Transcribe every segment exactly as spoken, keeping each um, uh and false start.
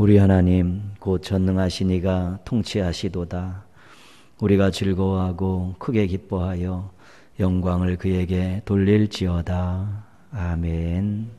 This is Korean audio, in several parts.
우리 하나님 곧 전능하신 이가 통치하시도다. 우리가 즐거워하고 크게 기뻐하여 영광을 그에게 돌릴지어다. 아멘.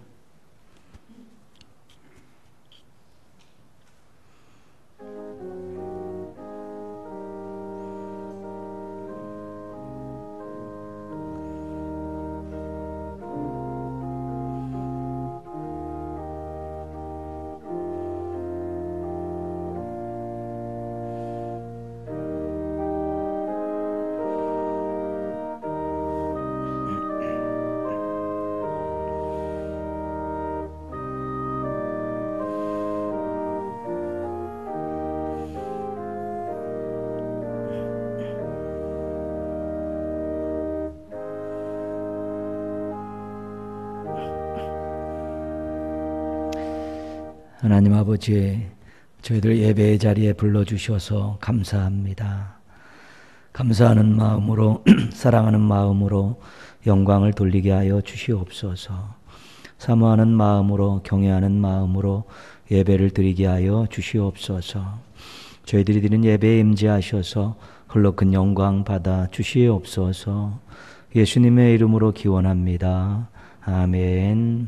하나님 아버지, 저희들 예배의 자리에 불러주셔서 감사합니다. 감사하는 마음으로 사랑하는 마음으로 영광을 돌리게 하여 주시옵소서. 사모하는 마음으로 경외하는 마음으로 예배를 드리게 하여 주시옵소서. 저희들이 드린 예배에 임재하셔서 홀로 큰 영광 받아 주시옵소서. 예수님의 이름으로 기원합니다. 아멘.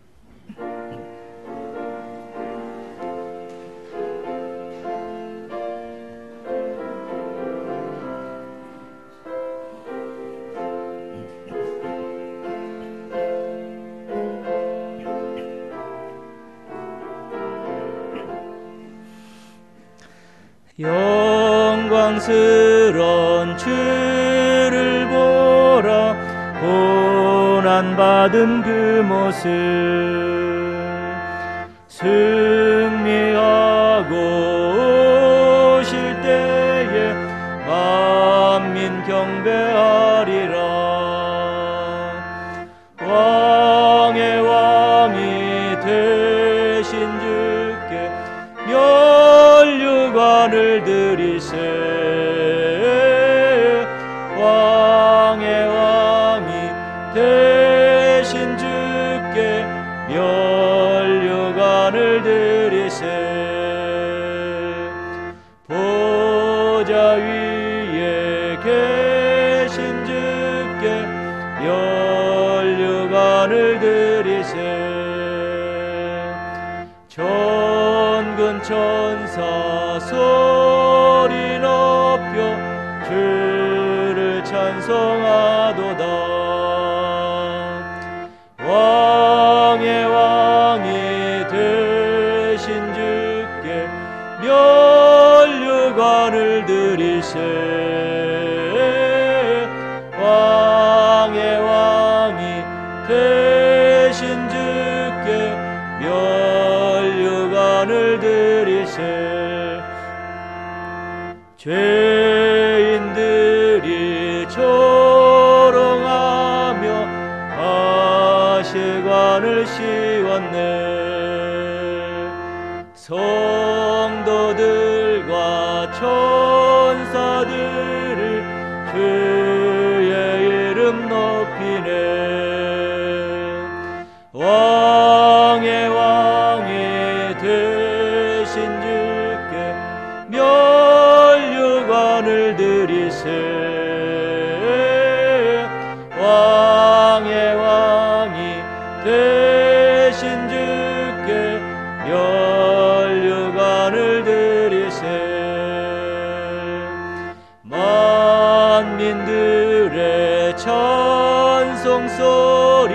영광스러운 주를 보라. 고난받은 그 모습 승리하고 오실 때에 만민 경배하리라. 왕의 왕이 되신 주께 면류관을 드리세. 왕의 왕이 되신 주께 면류관을 드리세. 보좌 위에 계신 주께 면류관을 드리세. 천군 천사 소리 높여 주를 찬송하도다. 왕의 왕이 되신 주께 면류관을 드리세. 왕의 왕이 되신 주께 면류관을 드리세. 죄인들이 조롱하며 가시관을 씌웠네. 성도들과 천사들을 주의 이름 높이네. 왕의 왕이 되신 주께 면류관을 드리세. 왕의 왕이 되신 주께 면류관을 드리세. 만민들의 찬송 소리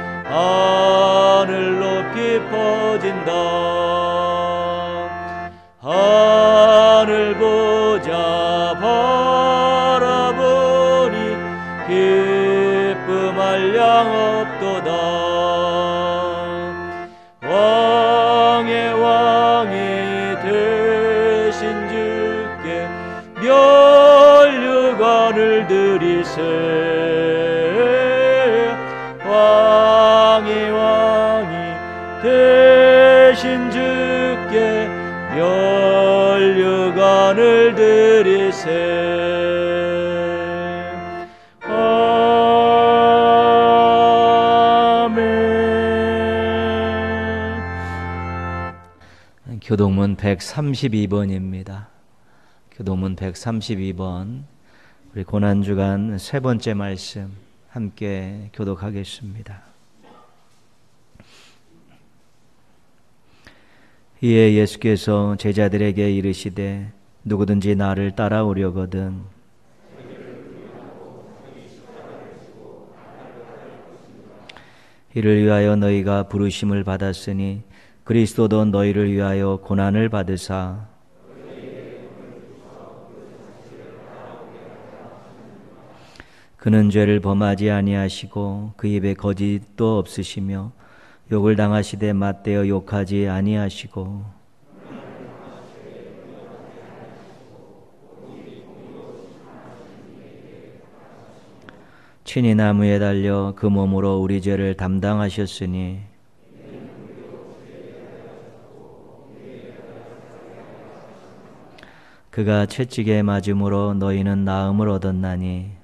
하늘 높이 퍼진다. 하늘 보자 바라보니 기쁨할 양 없도다. 왕의 왕이 되신 주께 면류관을 드리세. 왕의 왕이 되신 주께 면류관을 드리세. 교동문 백삼십이 번입니다. 교동문 백삼십이 번 우리 고난주간 세 번째 말씀 함께 교독하겠습니다. 이에 예수께서 제자들에게 이르시되 누구든지 나를 따라오려거든 이를 위하여 너희가 부르심을 받았으니 그리스도도 너희를 위하여 고난을 받으사 그는 죄를 범하지 아니하시고 그 입에 거짓도 없으시며 욕을 당하시되 맞대어 욕하지 아니하시고 친히 나무에 달려 그 몸으로 우리 죄를 담당하셨으니 그가 채찍에 맞음으로 너희는 나음을 얻었나니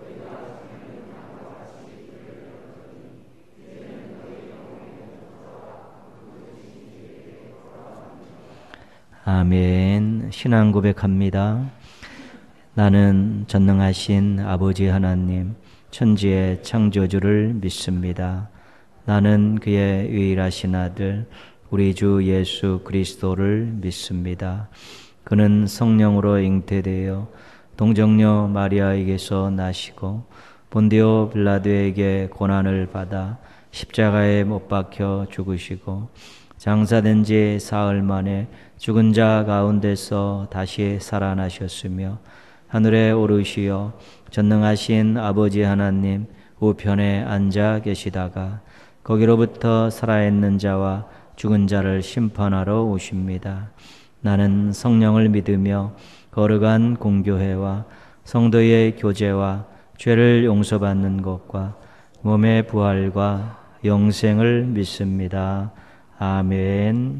아멘. 신앙 고백합니다. 나는 전능하신 아버지 하나님 천지의 창조주를 믿습니다. 나는 그의 유일하신 아들 우리 주 예수 그리스도를 믿습니다. 그는 성령으로 잉태되어 동정녀 마리아에게서 나시고 본디오 빌라도에게 고난을 받아 십자가에 못 박혀 죽으시고 장사된 지 사흘 만에 죽은 자 가운데서 다시 살아나셨으며 하늘에 오르시어 전능하신 아버지 하나님 우편에 앉아 계시다가 거기로부터 살아있는 자와 죽은 자를 심판하러 오십니다. 나는 성령을 믿으며 거룩한 공교회와 성도의 교제와 죄를 용서받는 것과 몸의 부활과 영생을 믿습니다. 아멘.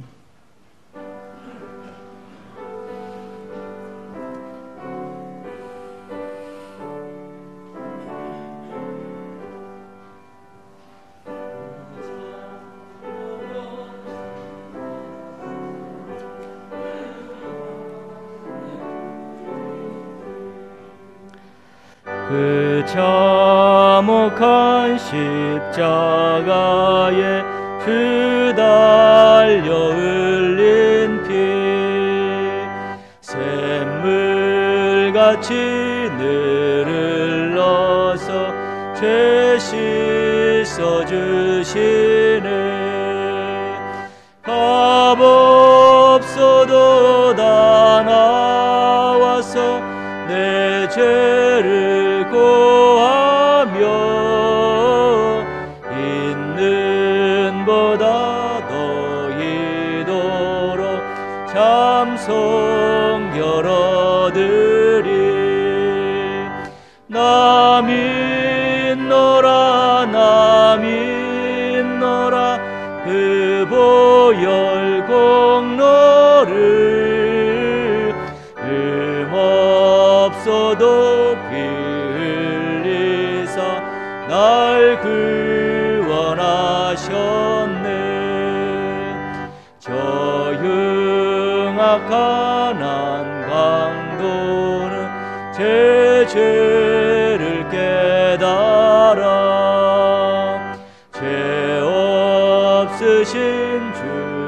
그 참혹한 십자가에 주 달려 흘린 피 샘물같이 늘흘러서 죄 씻어주시네. 값 없어도 다 나와서 내 죄를 고하며 있는 보다 더 이도록 참 성결 얻으리. 나 믿노라 나 믿노라 그 보혈 공로를 없어도 피 흘리사 날 구원하셨네. 저 흉악한 강도는 제 죄를 깨달아 죄 없으신 주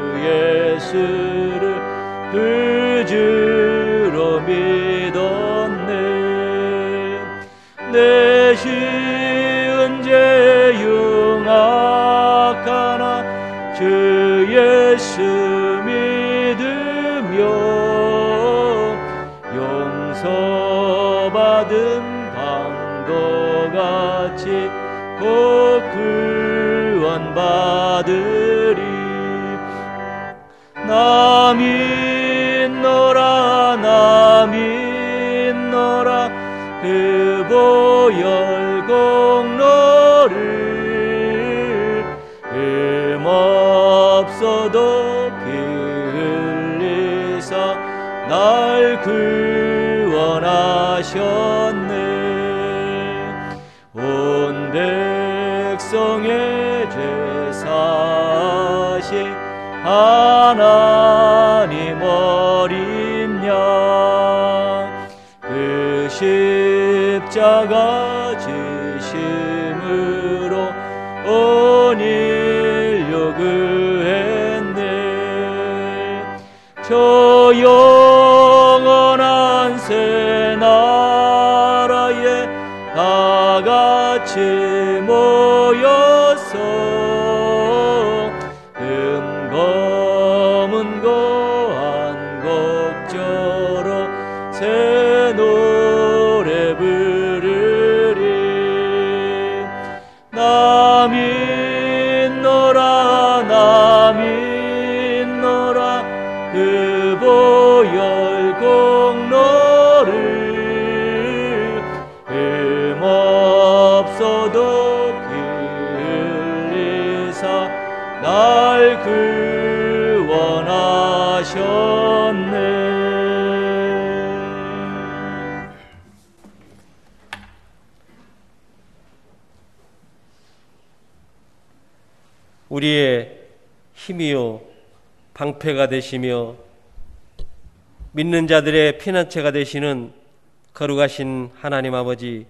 예수를 그 주로 믿었네. 내 쉬운 죄 흉악하나 주 예수 믿으며 용서받은 강도같이 곧 구원받으리. 나 믿노라 나 믿노라 그 보혈 공로를 흠 없어도 피 흘리사 날 구원하셨네. 온 백성의 죄 사신 하나님 온 인류 그했네. 저 영원한 새 나라에 다 같이 모여서 검은 고한 곡절로 새 노래 부르리. 남인노라 남인노라 그 보혈 공로를 흠없어도 피 흘리사 날 구원하셨네. 우리의 힘이요 방패가 되시며 믿는 자들의 피난처가 되시는 거룩하신 하나님 아버지,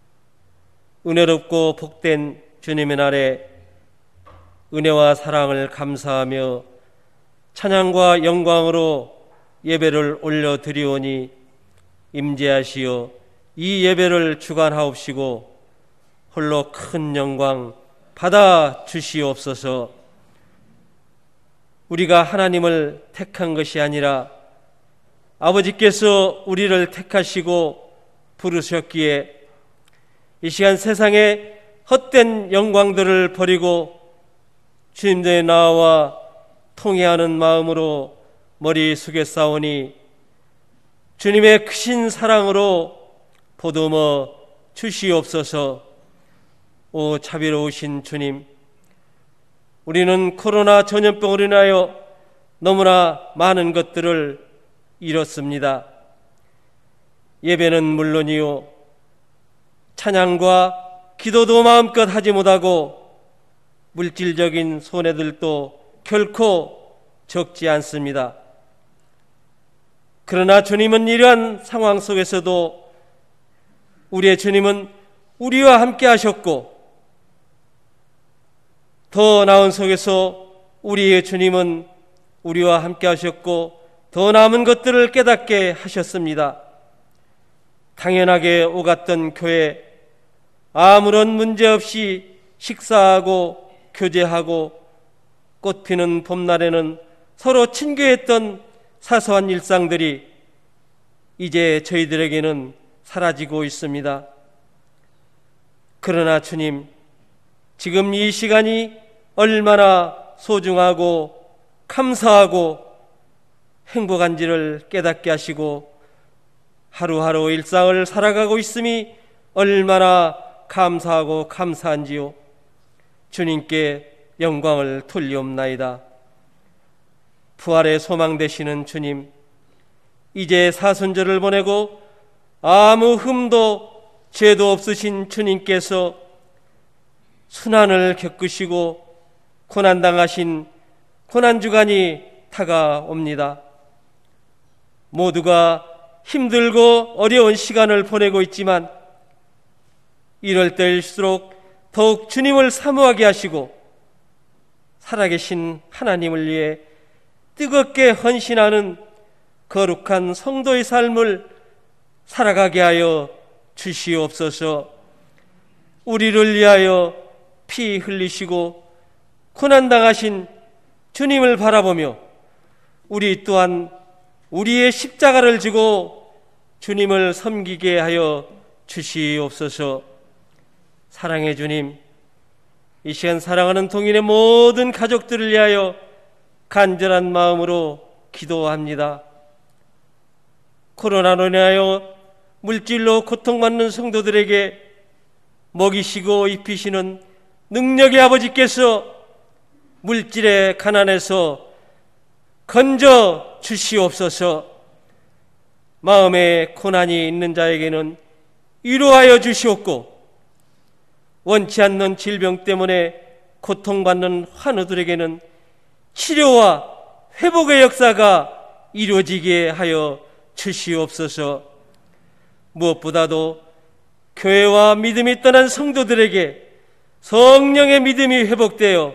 은혜롭고 복된 주님의 날에 은혜와 사랑을 감사하며 찬양과 영광으로 예배를 올려드리오니 임재하시어 이 예배를 주관하옵시고 홀로 큰 영광 받아 주시옵소서. 우리가 하나님을 택한 것이 아니라 아버지께서 우리를 택하시고 부르셨기에 이 시간 세상의 헛된 영광들을 버리고 주님의 나와 통회하는 마음으로 머리 숙여 싸우니 주님의 크신 사랑으로 보듬어 주시옵소서. 오 자비로우신 주님, 우리는 코로나 전염병으로 인하여 너무나 많은 것들을 잃었습니다. 예배는 물론이요 찬양과 기도도 마음껏 하지 못하고 물질적인 손해들도 결코 적지 않습니다. 그러나 주님은 이러한 상황 속에서도 우리의 주님은 우리와 함께 하셨고, 더 나은 속에서 우리의 주님은 우리와 함께 하셨고 더 남은 것들을 깨닫게 하셨습니다. 당연하게 오갔던 교회, 아무런 문제 없이 식사하고 교제하고 꽃피는 봄날에는 서로 친교했던 사소한 일상들이 이제 저희들에게는 사라지고 있습니다. 그러나 주님, 지금 이 시간이 얼마나 소중하고 감사하고 행복한지를 깨닫게 하시고 하루하루 일상을 살아가고 있음이 얼마나 감사하고 감사한지요. 주님께 영광을 돌리옵나이다. 부활의 소망 되시는 주님, 이제 사순절을 보내고 아무 흠도 죄도 없으신 주님께서 순환을 겪으시고 고난당하신 고난주간이 다가옵니다. 모두가 힘들고 어려운 시간을 보내고 있지만 이럴 때일수록 더욱 주님을 사모하게 하시고 살아계신 하나님을 위해 뜨겁게 헌신하는 거룩한 성도의 삶을 살아가게 하여 주시옵소서. 우리를 위하여 피 흘리시고 고난당하신 주님을 바라보며 우리 또한 우리의 십자가를 지고 주님을 섬기게 하여 주시옵소서. 사랑의 주님, 이 시간 사랑하는 동인의 모든 가족들을 위하여 간절한 마음으로 기도합니다. 코로나로 인하여 물질로 고통받는 성도들에게 먹이시고 입히시는 능력의 아버지께서 물질의 가난에서 건져 주시옵소서. 마음에 고난이 있는 자에게는 위로하여 주시옵고, 원치 않는 질병 때문에 고통받는 환우들에게는 치료와 회복의 역사가 이루어지게 하여 주시옵소서. 무엇보다도 교회와 믿음이 떠난 성도들에게 성령의 믿음이 회복되어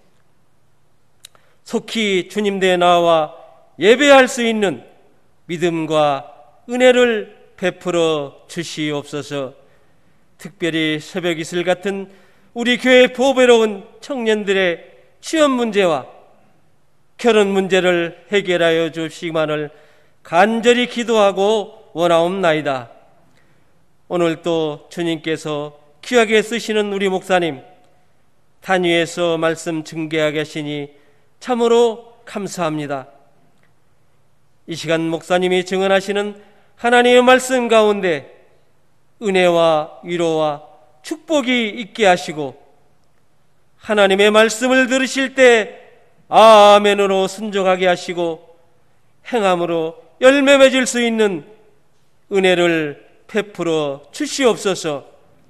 속히 주님께 나와 예배할 수 있는 믿음과 은혜를 베풀어 주시옵소서. 특별히 새벽 이슬 같은 우리 교회 보배로운 청년들의 취업 문제와 결혼 문제를 해결하여 주시기만을 간절히 기도하고 원하옵나이다. 오늘 또 주님께서 귀하게 쓰시는 우리 목사님 단위에서 말씀 증개하게 하시니 참으로 감사합니다. 이 시간 목사님이 증언하시는 하나님의 말씀 가운데 은혜와 위로와 축복이 있게 하시고 하나님의 말씀을 들으실 때 아멘으로 순종하게 하시고 행함으로 열매 맺을 수 있는 은혜를 베풀어 주시옵소서.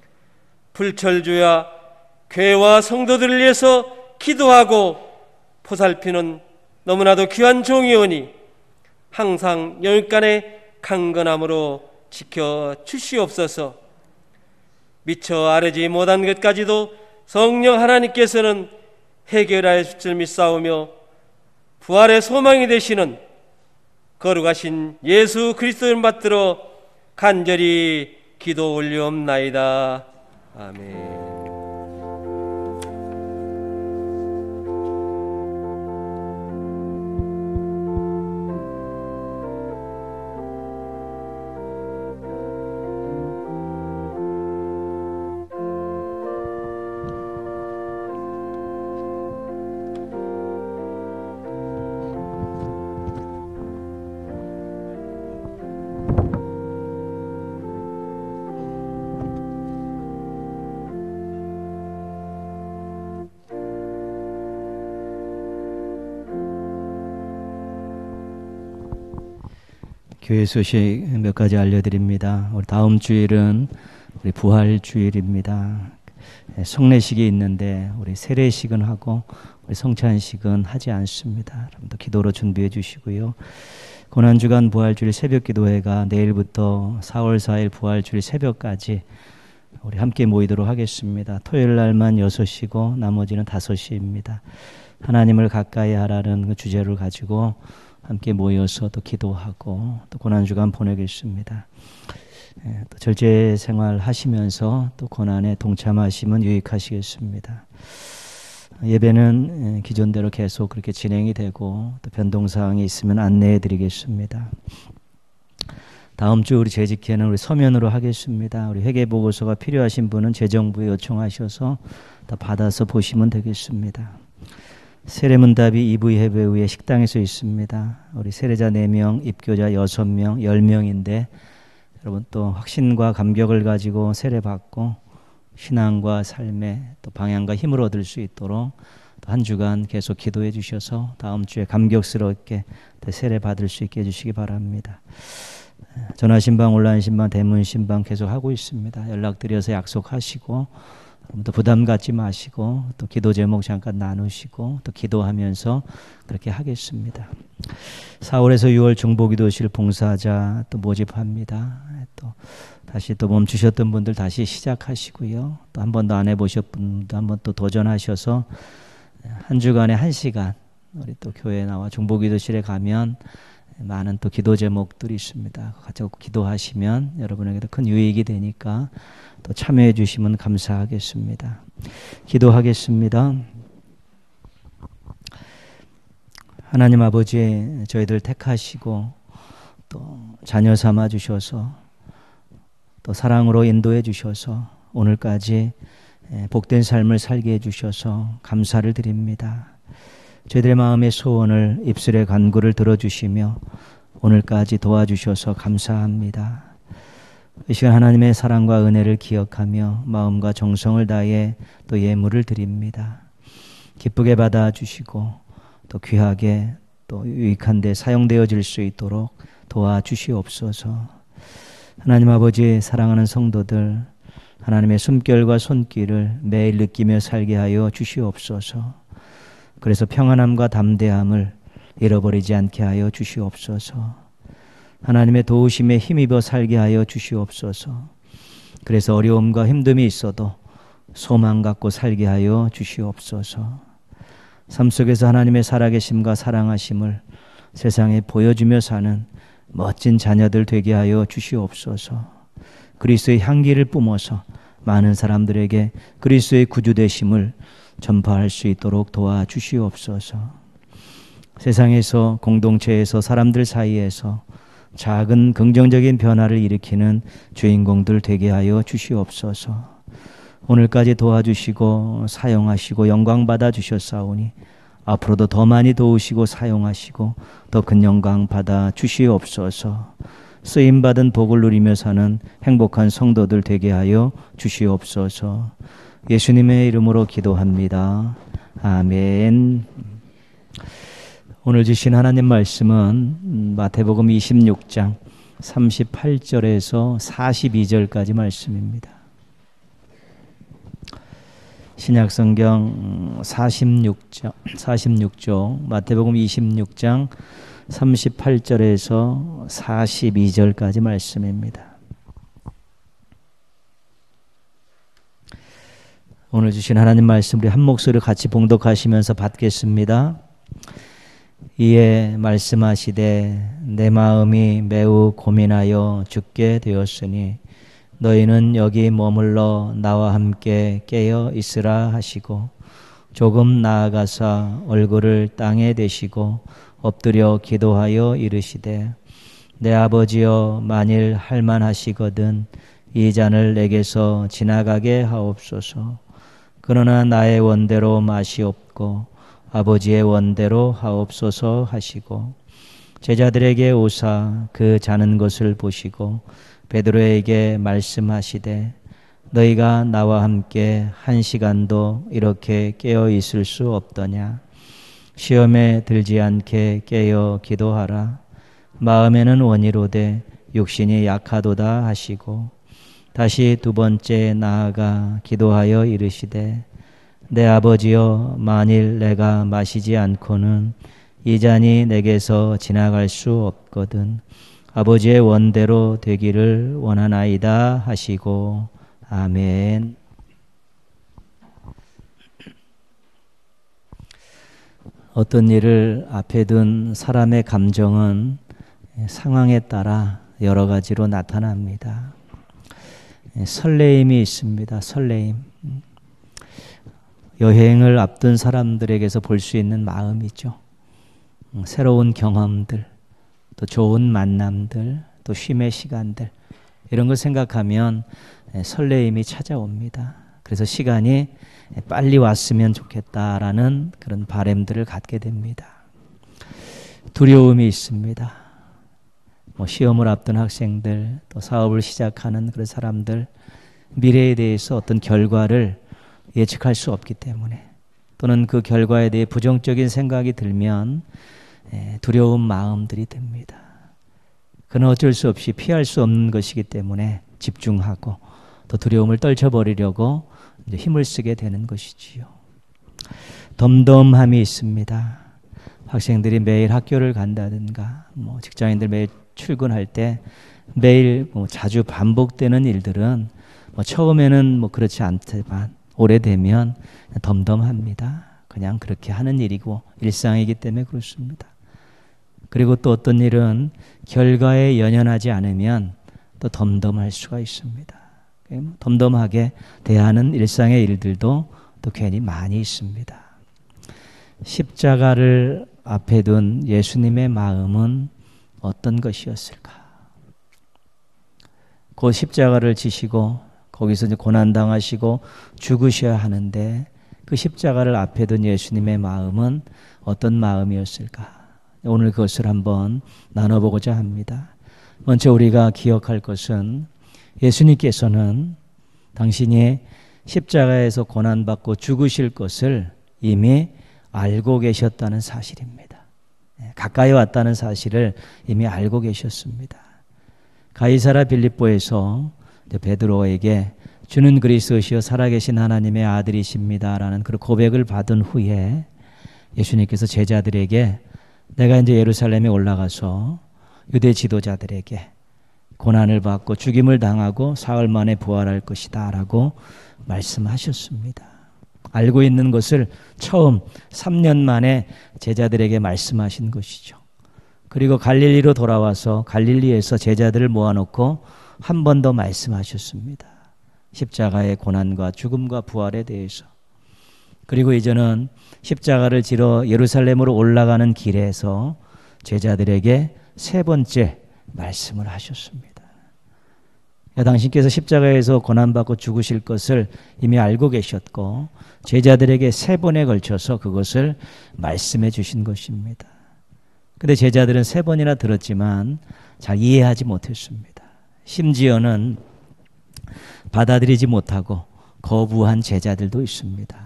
불철주야 교회와 성도들을 위해서 기도하고 보살피는 너무나도 귀한 종이오니 항상 영육간의 강건함으로 지켜 주시옵소서. 미처 아뢰지 못한 것까지도 성령 하나님께서는 해결하여 줄 줄 믿사오며 부활의 소망이 되시는 거룩하신 예수 그리스도를 받들어 간절히 기도 올리옵나이다. 아멘. 교회 소식 몇 가지 알려드립니다. 우리 다음 주일은 우리 부활 주일입니다. 성례식이 있는데 우리 세례식은 하고 우리 성찬식은 하지 않습니다. 여러분도 기도로 준비해 주시고요. 고난주간 부활주일 새벽기도회가 내일부터 사월 사일 부활주일 새벽까지 우리 함께 모이도록 하겠습니다. 토요일 날만 여섯 시고 나머지는 다섯 시입니다. 하나님을 가까이 하라는 그 주제를 가지고 함께 모여서 또 기도하고 또 고난주간 보내겠습니다. 예, 또 절제 생활 하시면서 또 고난에 동참하시면 유익하시겠습니다. 예배는 기존대로 계속 그렇게 진행이 되고 또 변동사항이 있으면 안내해 드리겠습니다. 다음 주 우리 재직회는 우리 서면으로 하겠습니다. 우리 회계보고서가 필요하신 분은 재정부에 요청하셔서 다 받아서 보시면 되겠습니다. 세례문답이 이 부 예배 후에 식당에서 있습니다. 우리 세례자 네 명, 입교자 여섯 명, 열 명인데 여러분 또 확신과 감격을 가지고 세례받고 신앙과 삶의 또 방향과 힘을 얻을 수 있도록 또 한 주간 계속 기도해 주셔서 다음 주에 감격스럽게 세례 받을 수 있게 해주시기 바랍니다. 전화 신방, 온라인 신방, 대문 신방 계속 하고 있습니다. 연락드려서 약속하시고 또 부담 갖지 마시고 또 기도 제목 잠깐 나누시고 또 기도하면서 그렇게 하겠습니다. 사월에서 유월 중보기도실 봉사자 또 모집합니다. 또 다시 또 멈추셨던 분들 다시 시작하시고요. 또 한 번도 안 해보셨던 분도 한번 또 도전하셔서 한 주간에 한 시간 우리 또 교회 나와 중보기도실에 가면 많은 또 기도 제목들이 있습니다. 같이 기도하시면 여러분에게도 큰 유익이 되니까 또 참여해 주시면 감사하겠습니다. 기도하겠습니다. 하나님 아버지, 저희들 택하시고 또 자녀 삼아 주셔서 또 사랑으로 인도해 주셔서 오늘까지 복된 삶을 살게 해 주셔서 감사를 드립니다. 저희들의 마음의 소원을 입술의 간구를 들어주시며 오늘까지 도와주셔서 감사합니다. 이 시간 하나님의 사랑과 은혜를 기억하며 마음과 정성을 다해 또 예물을 드립니다. 기쁘게 받아주시고 또 귀하게 또 유익한 데 사용되어질 수 있도록 도와주시옵소서. 하나님 아버지, 사랑하는 성도들 하나님의 숨결과 손길을 매일 느끼며 살게 하여 주시옵소서. 그래서 평안함과 담대함을 잃어버리지 않게 하여 주시옵소서. 하나님의 도우심에 힘입어 살게 하여 주시옵소서. 그래서 어려움과 힘듦이 있어도 소망 갖고 살게 하여 주시옵소서. 삶 속에서 하나님의 살아계심과 사랑하심을 세상에 보여주며 사는 멋진 자녀들 되게 하여 주시옵소서. 그리스도의 향기를 뿜어서 많은 사람들에게 그리스도의 구주되심을 전파할 수 있도록 도와주시옵소서. 세상에서, 공동체에서, 사람들 사이에서 작은 긍정적인 변화를 일으키는 주인공들 되게 하여 주시옵소서. 오늘까지 도와주시고 사용하시고 영광 받아 주셨사오니 앞으로도 더 많이 도우시고 사용하시고 더 큰 영광 받아 주시옵소서. 쓰임받은 복을 누리며 사는 행복한 성도들 되게 하여 주시옵소서. 예수님의 이름으로 기도합니다. 아멘. 오늘 주신 하나님 말씀은 마태복음 이십육 장 삼십팔 절에서 사십이 절까지 말씀입니다. 신약성경 사십육 장, 사십육 쪽 마태복음 이십육 장 삼십팔 절에서 사십이 절까지 말씀입니다. 오늘 주신 하나님 말씀 우리 한 목소리로 같이 봉독하시면서 받겠습니다. 이에 말씀하시되 내 마음이 매우 고민하여 죽게 되었으니 너희는 여기 머물러 나와 함께 깨어 있으라 하시고 조금 나아가사 얼굴을 땅에 대시고 엎드려 기도하여 이르시되 내 아버지여 만일 할만하시거든 이 잔을 내게서 지나가게 하옵소서. 그러나 나의 원대로 마시옵고 아버지의 원대로 하옵소서 하시고 제자들에게 오사 그 자는 것을 보시고 베드로에게 말씀하시되 너희가 나와 함께 한 시간도 이렇게 깨어 있을 수 없더냐. 시험에 들지 않게 깨어 기도하라. 마음에는 원이로되 육신이 약하도다 하시고 다시 두 번째 나아가 기도하여 이르시되 내 아버지여 만일 내가 마시지 않고는 이 잔이 내게서 지나갈 수 없거든 아버지의 원대로 되기를 원하나이다 하시고 아멘. 어떤 일을 앞에 둔 사람의 감정은 상황에 따라 여러 가지로 나타납니다. 설레임이 있습니다. 설레임. 여행을 앞둔 사람들에게서 볼 수 있는 마음이죠. 새로운 경험들, 또 좋은 만남들, 또 쉼의 시간들 이런 걸 생각하면 설레임이 찾아옵니다. 그래서 시간이 빨리 왔으면 좋겠다라는 그런 바람들을 갖게 됩니다. 두려움이 있습니다. 뭐 시험을 앞둔 학생들, 또 사업을 시작하는 그런 사람들, 미래에 대해서 어떤 결과를 예측할 수 없기 때문에 또는 그 결과에 대해 부정적인 생각이 들면 두려운 마음들이 듭니다. 그는 어쩔 수 없이 피할 수 없는 것이기 때문에 집중하고 또 두려움을 떨쳐버리려고 이제 힘을 쓰게 되는 것이지요. 덤덤함이 있습니다. 학생들이 매일 학교를 간다든가 뭐 직장인들 매일 출근할 때 매일 뭐 자주 반복되는 일들은 뭐 처음에는 뭐 그렇지 않지만 오래되면 덤덤합니다. 그냥 그렇게 하는 일이고 일상이기 때문에 그렇습니다. 그리고 또 어떤 일은 결과에 연연하지 않으면 또 덤덤할 수가 있습니다. 덤덤하게 대하는 일상의 일들도 또 괜히 많이 있습니다. 십자가를 앞에 둔 예수님의 마음은 어떤 것이었을까? 그 십자가를 지시고 거기서 이제 고난당하시고 죽으셔야 하는데 그 십자가를 앞에 둔 예수님의 마음은 어떤 마음이었을까? 오늘 그것을 한번 나눠보고자 합니다. 먼저 우리가 기억할 것은 예수님께서는 당신이 십자가에서 고난받고 죽으실 것을 이미 알고 계셨다는 사실입니다. 가까이 왔다는 사실을 이미 알고 계셨습니다. 가이사라 빌립보에서 베드로에게 주는 그리스도시요 살아계신 하나님의 아들이십니다라는 그 고백을 받은 후에 예수님께서 제자들에게 내가 이제 예루살렘에 올라가서 유대 지도자들에게 고난을 받고 죽임을 당하고 사흘 만에 부활할 것이다 라고 말씀하셨습니다. 알고 있는 것을 처음 삼 년 만에 제자들에게 말씀하신 것이죠. 그리고 갈릴리로 돌아와서 갈릴리에서 제자들을 모아놓고 한 번 더 말씀하셨습니다. 십자가의 고난과 죽음과 부활에 대해서. 그리고 이제는 십자가를 지러 예루살렘으로 올라가는 길에서 제자들에게 세 번째 말씀을 하셨습니다. 당신께서 십자가에서 고난받고 죽으실 것을 이미 알고 계셨고 제자들에게 세 번에 걸쳐서 그것을 말씀해 주신 것입니다. 그런데 제자들은 세 번이나 들었지만 잘 이해하지 못했습니다. 심지어는 받아들이지 못하고 거부한 제자들도 있습니다.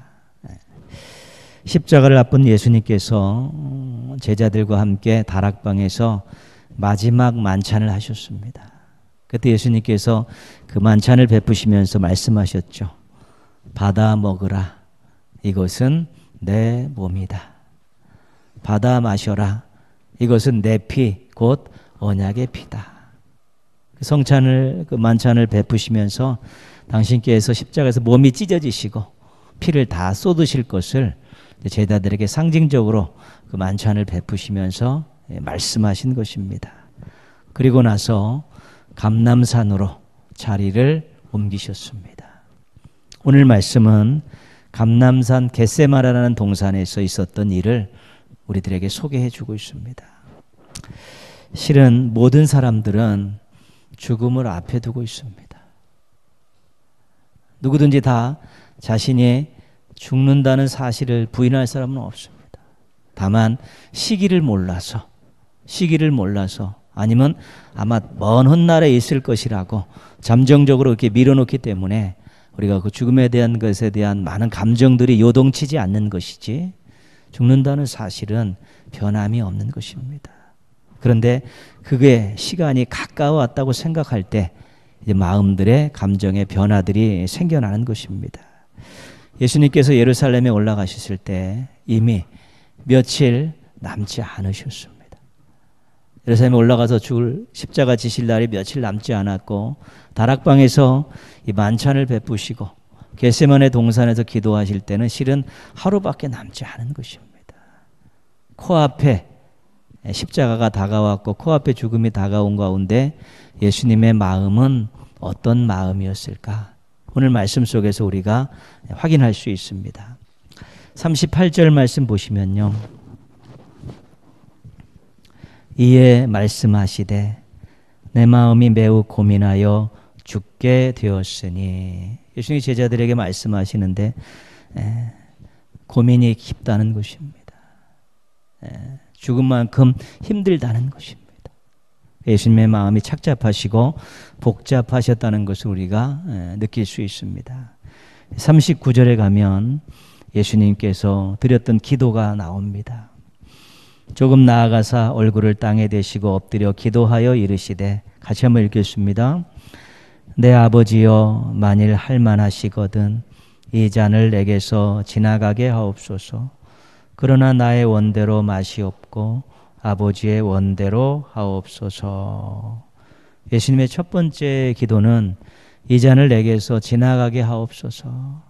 십자가를 앞둔 예수님께서 제자들과 함께 다락방에서 마지막 만찬을 하셨습니다. 그때 예수님께서 그 만찬을 베푸시면서 말씀하셨죠. 받아 먹으라. 이것은 내 몸이다. 받아 마셔라. 이것은 내 피, 곧 언약의 피다. 그 성찬을, 그 만찬을 베푸시면서 당신께서 십자가에서 몸이 찢어지시고 피를 다 쏟으실 것을 제자들에게 상징적으로 그 만찬을 베푸시면서 말씀하신 것입니다. 그리고 나서 감람산으로 자리를 옮기셨습니다. 오늘 말씀은 감람산 겟세마네라는 동산에서 있었던 일을 우리들에게 소개해 주고 있습니다. 실은 모든 사람들은 죽음을 앞에 두고 있습니다. 누구든지 다 자신이 죽는다는 사실을 부인할 사람은 없습니다. 다만 시기를 몰라서 시기를 몰라서 아니면 아마 먼 훗날에 있을 것이라고 잠정적으로 이렇게 밀어놓기 때문에 우리가 그 죽음에 대한 것에 대한 많은 감정들이 요동치지 않는 것이지 죽는다는 사실은 변함이 없는 것입니다. 그런데 그게 시간이 가까워왔다고 생각할 때 이제 마음들의 감정의 변화들이 생겨나는 것입니다. 예수님께서 예루살렘에 올라가셨을 때 이미 며칠 남지 않으셨습니다. 예루살렘에 올라가서 죽을 십자가 지실 날이 며칠 남지 않았고 다락방에서 이 만찬을 베푸시고 겟세마네 동산에서 기도하실 때는 실은 하루밖에 남지 않은 것입니다. 코앞에 십자가가 다가왔고 코앞에 죽음이 다가온 가운데 예수님의 마음은 어떤 마음이었을까? 오늘 말씀 속에서 우리가 확인할 수 있습니다. 삼십팔 절 말씀 보시면요. 이에 말씀하시되 내 마음이 매우 고민하여 죽게 되었으니 예수님이 제자들에게 말씀하시는데 에, 고민이 깊다는 것입니다. 에, 죽은 만큼 힘들다는 것입니다. 예수님의 마음이 착잡하시고 복잡하셨다는 것을 우리가 에, 느낄 수 있습니다. 삼십구 절에 가면 예수님께서 드렸던 기도가 나옵니다. 조금 나아가사 얼굴을 땅에 대시고 엎드려 기도하여 이르시되 같이 한번 읽겠습니다. 내 아버지여 만일 할만하시거든 이 잔을 내게서 지나가게 하옵소서. 그러나 나의 원대로 마시옵고 아버지의 원대로 하옵소서. 예수님의 첫 번째 기도는 이 잔을 내게서 지나가게 하옵소서.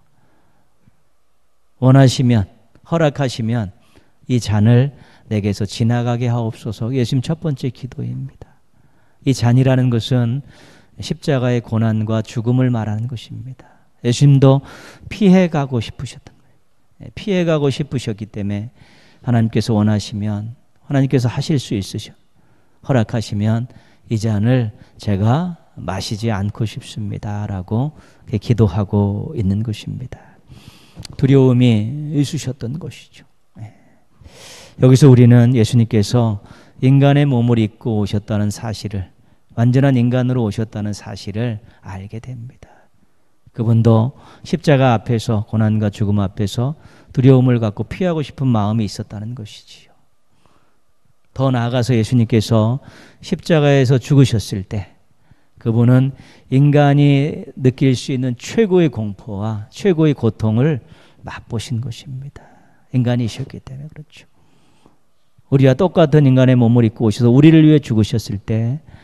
원하시면 허락하시면 이 잔을 내게서 지나가게 하옵소서. 예수님 첫 번째 기도입니다. 이 잔이라는 것은 십자가의 고난과 죽음을 말하는 것입니다. 예수님도 피해가고 싶으셨던 거예요. 피해가고 싶으셨기 때문에 하나님께서 원하시면 하나님께서 하실 수 있으셔. 허락하시면 이 잔을 제가 마시지 않고 싶습니다. 라고 기도하고 있는 것입니다. 두려움이 있으셨던 것이죠. 여기서 우리는 예수님께서 인간의 몸을 입고 오셨다는 사실을, 완전한 인간으로 오셨다는 사실을 알게 됩니다. 그분도 십자가 앞에서, 고난과 죽음 앞에서 두려움을 갖고 피하고 싶은 마음이 있었다는 것이지요. 더 나아가서 예수님께서 십자가에서 죽으셨을 때 그분은 인간이 느낄 수 있는 최고의 공포와 최고의 고통을 맛보신 것입니다. 인간이셨기 때문에 그렇죠. 우리와 똑같은 인간의 몸을 입고 오셔서 우리를 위해 죽으셨을 때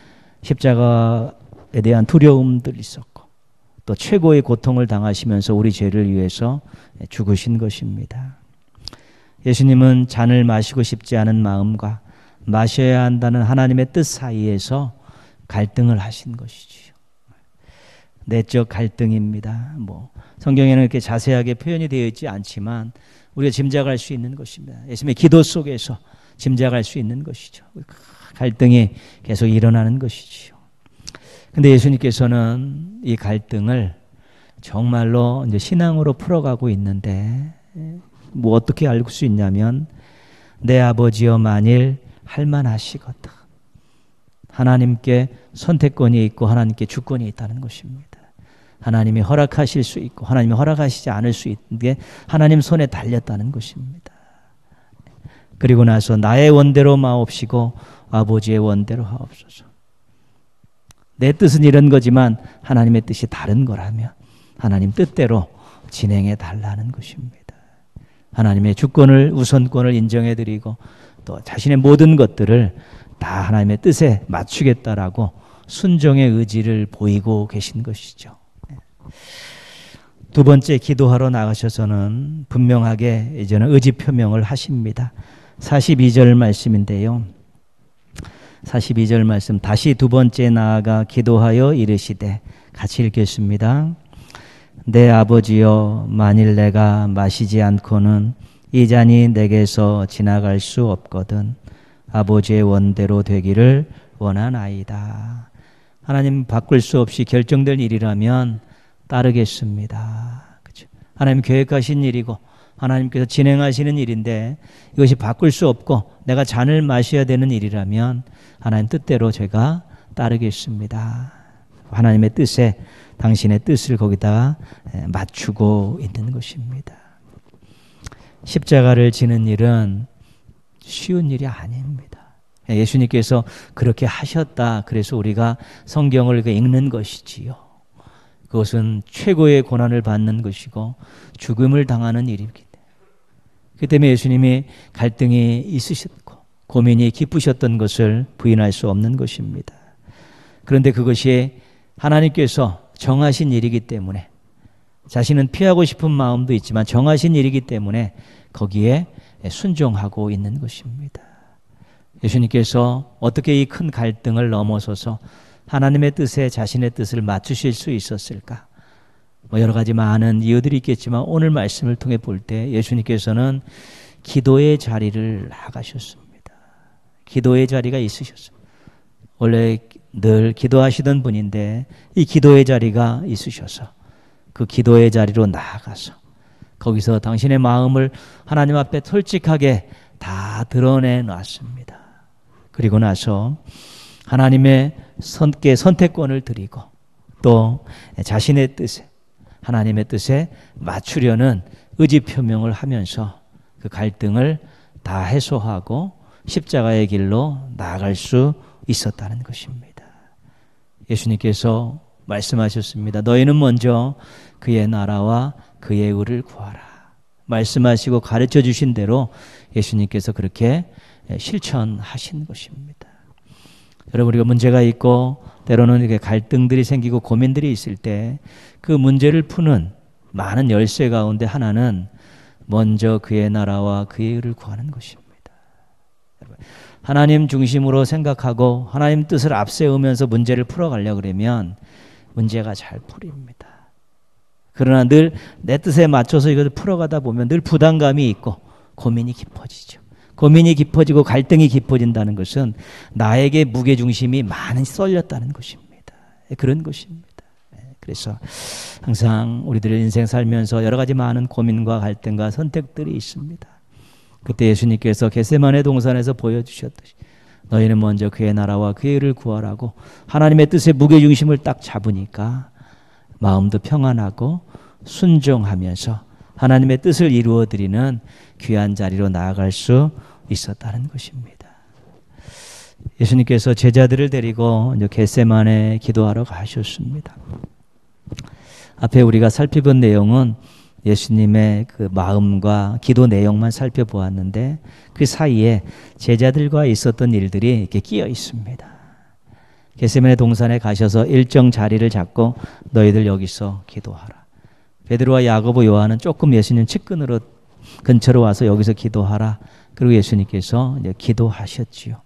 십자가에 대한 두려움들이 있었고 또 최고의 고통을 당하시면서 우리 죄를 위해서 죽으신 것입니다. 예수님은 잔을 마시고 싶지 않은 마음과 마셔야 한다는 하나님의 뜻 사이에서 갈등을 하신 것이지요. 내적 갈등입니다. 뭐 성경에는 이렇게 자세하게 표현이 되어 있지 않지만 우리가 짐작할 수 있는 것입니다. 예수님의 기도 속에서 짐작할 수 있는 것이죠. 갈등이 계속 일어나는 것이지요. 근데 예수님께서는 이 갈등을 정말로 이제 신앙으로 풀어가고 있는데 뭐 어떻게 알 수 있냐면 내 아버지여 만일 할만하시거든. 하나님께 선택권이 있고 하나님께 주권이 있다는 것입니다. 하나님이 허락하실 수 있고 하나님이 허락하시지 않을 수 있는 게 하나님 손에 달렸다는 것입니다. 그리고 나서 나의 원대로 마옵시고 아버지의 원대로 하옵소서. 내 뜻은 이런 거지만 하나님의 뜻이 다른 거라면 하나님 뜻대로 진행해 달라는 것입니다. 하나님의 주권을 우선권을 인정해 드리고 또 자신의 모든 것들을 다 하나님의 뜻에 맞추겠다라고 순종의 의지를 보이고 계신 것이죠. 두 번째 기도하러 나가셔서는 분명하게 이제는 의지 표명을 하십니다. 사십이 절 말씀인데요. 사십이 절 말씀 다시 두 번째 나아가 기도하여 이르시되 같이 읽겠습니다. 내 아버지여 만일 내가 마시지 않고는 이 잔이 내게서 지나갈 수 없거든 아버지의 원대로 되기를 원하나이다. 하나님 바꿀 수 없이 결정된 일이라면 따르겠습니다. 그렇죠? 하나님 계획하신 일이고 하나님께서 진행하시는 일인데 이것이 바꿀 수 없고 내가 잔을 마셔야 되는 일이라면 하나님 뜻대로 제가 따르겠습니다. 하나님의 뜻에 당신의 뜻을 거기다 맞추고 있는 것입니다. 십자가를 지는 일은 쉬운 일이 아닙니다. 예수님께서 그렇게 하셨다. 그래서 우리가 성경을 읽는 것이지요. 그것은 최고의 고난을 받는 것이고 죽음을 당하는 일이기 때문에 그 때문에 예수님이 갈등이 있으셨고 고민이 깊으셨던 것을 부인할 수 없는 것입니다. 그런데 그것이 하나님께서 정하신 일이기 때문에 자신은 피하고 싶은 마음도 있지만 정하신 일이기 때문에 거기에 순종하고 있는 것입니다. 예수님께서 어떻게 이 큰 갈등을 넘어서서 하나님의 뜻에 자신의 뜻을 맞추실 수 있었을까? 뭐 여러 가지 많은 이유들이 있겠지만 오늘 말씀을 통해 볼 때 예수님께서는 기도의 자리를 나가셨습니다. 기도의 자리가 있으셨습니다. 원래 늘 기도하시던 분인데 이 기도의 자리가 있으셔서 그 기도의 자리로 나아가서 거기서 당신의 마음을 하나님 앞에 솔직하게 다 드러내 놨습니다. 그리고 나서 하나님의 선께 선택권을 드리고 또 자신의 뜻에 하나님의 뜻에 맞추려는 의지 표명을 하면서 그 갈등을 다 해소하고 십자가의 길로 나아갈 수 있었다는 것입니다. 예수님께서 말씀하셨습니다. 너희는 먼저 그의 나라와 그의 의를 구하라. 말씀하시고 가르쳐 주신 대로 예수님께서 그렇게 실천하신 것입니다. 여러분 우리가 문제가 있고 때로는 이렇게 갈등들이 생기고 고민들이 있을 때 그 문제를 푸는 많은 열쇠 가운데 하나는 먼저 그의 나라와 그의 의를 구하는 것입니다. 하나님 중심으로 생각하고 하나님 뜻을 앞세우면서 문제를 풀어가려고 그러면 문제가 잘 풀립니다. 그러나 늘 내 뜻에 맞춰서 이것을 풀어가다 보면 늘 부담감이 있고 고민이 깊어지죠. 고민이 깊어지고 갈등이 깊어진다는 것은 나에게 무게중심이 많이 쏠렸다는 것입니다. 그런 것입니다. 그래서 항상 우리들의 인생 살면서 여러 가지 많은 고민과 갈등과 선택들이 있습니다. 그때 예수님께서 겟세마네 동산에서 보여주셨듯이 너희는 먼저 그의 나라와 그의 의를 구하라고 하나님의 뜻의 무게중심을 딱 잡으니까 마음도 평안하고 순종하면서 하나님의 뜻을 이루어드리는 귀한 자리로 나아갈 수 있었다는 것입니다. 예수님께서 제자들을 데리고 이제 겟세마네 기도하러 가셨습니다. 앞에 우리가 살펴본 내용은 예수님의 그 마음과 기도 내용만 살펴보았는데 그 사이에 제자들과 있었던 일들이 이렇게 끼어 있습니다. 겟세마네 동산에 가셔서 일정 자리를 잡고 너희들 여기서 기도하라. 베드로와 야고보 요한은 조금 예수님 측근으로 근처로 와서 여기서 기도하라. 그리고 예수님께서 이제 기도하셨지요.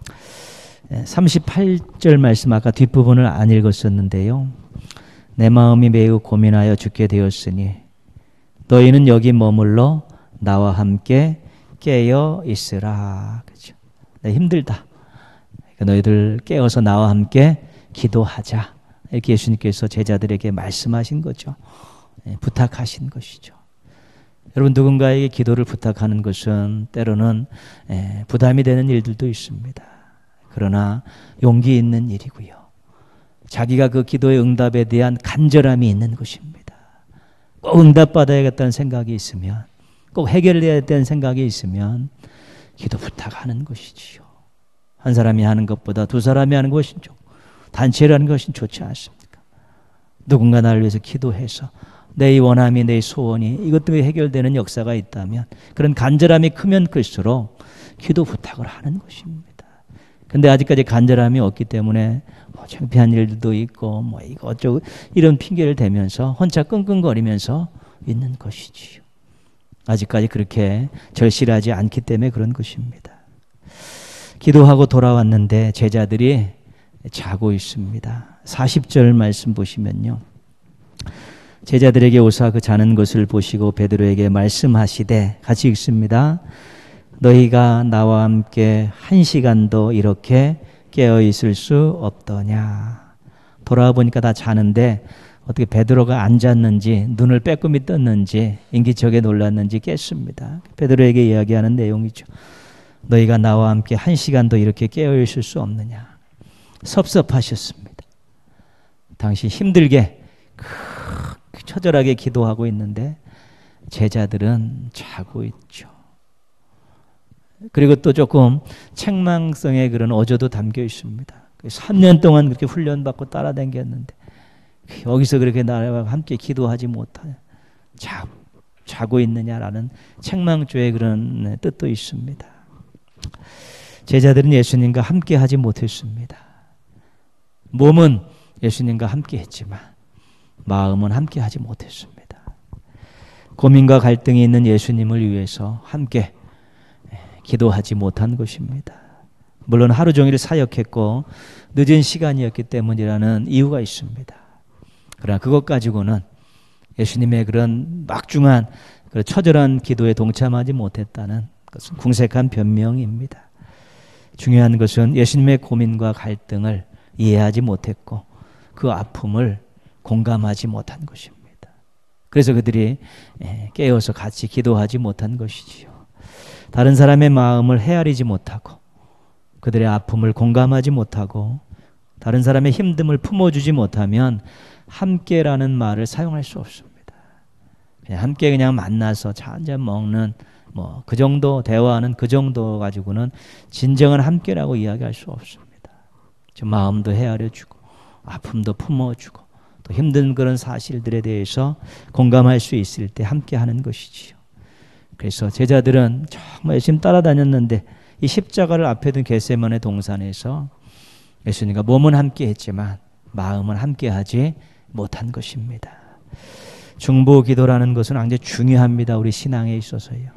삼십팔 절 말씀 아까 뒷부분을 안 읽었었는데요. 내 마음이 매우 고민하여 죽게 되었으니 너희는 여기 머물러 나와 함께 깨어 있으라. 그렇죠? 네, 힘들다. 그러니까 너희들 깨어서 나와 함께 기도하자. 이렇게 예수님께서 제자들에게 말씀하신 거죠. 네, 부탁하신 것이죠. 여러분, 누군가에게 기도를 부탁하는 것은 때로는 예, 부담이 되는 일들도 있습니다. 그러나 용기 있는 일이고요. 자기가 그 기도의 응답에 대한 간절함이 있는 것입니다. 꼭 응답받아야겠다는 생각이 있으면, 꼭 해결해야 되는 생각이 있으면 기도 부탁하는 것이지요. 한 사람이 하는 것보다 두 사람이 하는 것이 좋고 단체로 하는 것이 좋지 않습니까? 누군가 나를 위해서 기도해서 내 원함이, 내 소원이 이것들이 해결되는 역사가 있다면, 그런 간절함이 크면 클수록 기도 부탁을 하는 것입니다. 근데 아직까지 간절함이 없기 때문에 뭐 창피한 일들도 있고 뭐 이거 어쩌고 이런 핑계를 대면서 혼자 끙끙거리면서 있는 것이지요. 아직까지 그렇게 절실하지 않기 때문에 그런 것입니다. 기도하고 돌아왔는데 제자들이 자고 있습니다. 사십 절 말씀 보시면요. 제자들에게 오사 그 자는 것을 보시고 베드로에게 말씀하시되, 같이 읽습니다. 너희가 나와 함께 한 시간도 이렇게 깨어 있을 수 없더냐. 돌아와 보니까 다 자는데 어떻게 베드로가 안 잤는지, 눈을 빼꼼히 떴는지, 인기척에 놀랐는지 깼습니다. 베드로에게 이야기하는 내용이죠. 너희가 나와 함께 한 시간도 이렇게 깨어 있을 수 없느냐. 섭섭하셨습니다. 당시 힘들게 처절하게 기도하고 있는데 제자들은 자고 있죠. 그리고 또 조금 책망성의 그런 어조도 담겨 있습니다. 삼 년 동안 그렇게 훈련받고 따라다녔는데 여기서 그렇게 나와 함께 기도하지 못하냐, 자, 자고 있느냐라는 책망조의 그런 뜻도 있습니다. 제자들은 예수님과 함께 하지 못했습니다. 몸은 예수님과 함께 했지만 마음은 함께 하지 못했습니다. 고민과 갈등이 있는 예수님을 위해서 함께 기도하지 못한 것입니다. 물론 하루 종일 사역했고 늦은 시간이었기 때문이라는 이유가 있습니다. 그러나 그것 가지고는 예수님의 그런 막중한 그런 처절한 기도에 동참하지 못했다는 것은 궁색한 변명입니다. 중요한 것은 예수님의 고민과 갈등을 이해하지 못했고 그 아픔을 공감하지 못한 것입니다. 그래서 그들이 깨어서 같이 기도하지 못한 것이지요. 다른 사람의 마음을 헤아리지 못하고 그들의 아픔을 공감하지 못하고 다른 사람의 힘듦을 품어주지 못하면 함께라는 말을 사용할 수 없습니다. 그냥 함께 그냥 만나서 차 한잔 먹는 뭐 그 정도 대화하는 그 정도 가지고는 진정한 함께라고 이야기할 수 없습니다. 좀 마음도 헤아려주고 아픔도 품어주고 또 힘든 그런 사실들에 대해서 공감할 수 있을 때 함께하는 것이지요. 그래서 제자들은 정말 열심히 따라다녔는데 이 십자가를 앞에 둔 겟세마네 동산에서 예수님과 몸은 함께 했지만 마음은 함께하지 못한 것입니다. 중보 기도라는 것은 굉장히 중요합니다. 우리 신앙에 있어서요.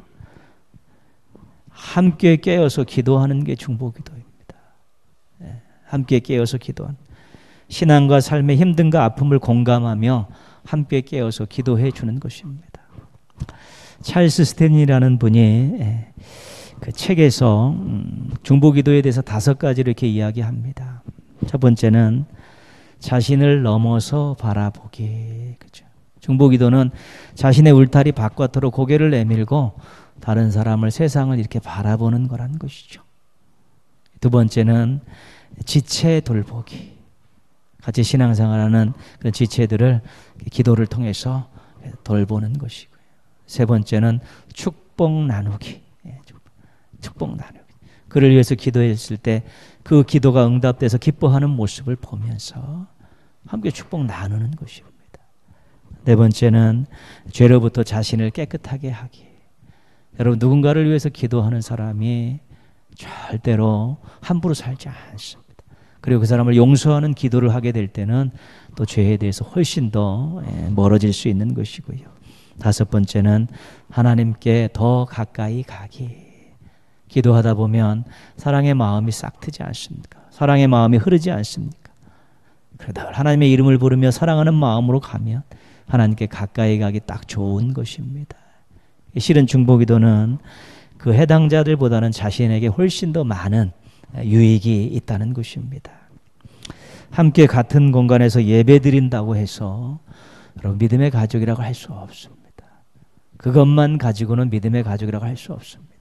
함께 깨어서 기도하는 게 중보 기도입니다. 함께 깨어서 기도하는, 신앙과 삶의 힘듦과 아픔을 공감하며 함께 깨어서 기도해 주는 것입니다. 찰스 스탠리라는 분이 그 책에서 중보기도에 대해서 다섯 가지를 이렇게 이야기합니다. 첫 번째는 자신을 넘어서 바라보기. 그렇죠? 중보기도는 자신의 울타리 바깥으로 고개를 내밀고 다른 사람을, 세상을 이렇게 바라보는 거라는 것이죠. 두 번째는 지체 돌보기. 같이 신앙생활하는 그런 지체들을 기도를 통해서 돌보는 것이고. 세 번째는 축복 나누기. 축복 나누기. 그를 위해서 기도했을 때 그 기도가 응답돼서 기뻐하는 모습을 보면서 함께 축복 나누는 것입니다. 네 번째는 죄로부터 자신을 깨끗하게 하기. 여러분, 누군가를 위해서 기도하는 사람이 절대로 함부로 살지 않습니다. 그리고 그 사람을 용서하는 기도를 하게 될 때는 또 죄에 대해서 훨씬 더 멀어질 수 있는 것이고요. 다섯 번째는 하나님께 더 가까이 가기. 기도하다 보면 사랑의 마음이 싹트지 않습니까? 사랑의 마음이 흐르지 않습니까? 그러다 하나님의 이름을 부르며 사랑하는 마음으로 가면 하나님께 가까이 가기 딱 좋은 것입니다. 실은 중보기도는 그 해당자들보다는 자신에게 훨씬 더 많은 유익이 있다는 것입니다. 함께 같은 공간에서 예배드린다고 해서 여러분 믿음의 가족이라고 할 수 없습니다. 그것만 가지고는 믿음의 가족이라고 할 수 없습니다.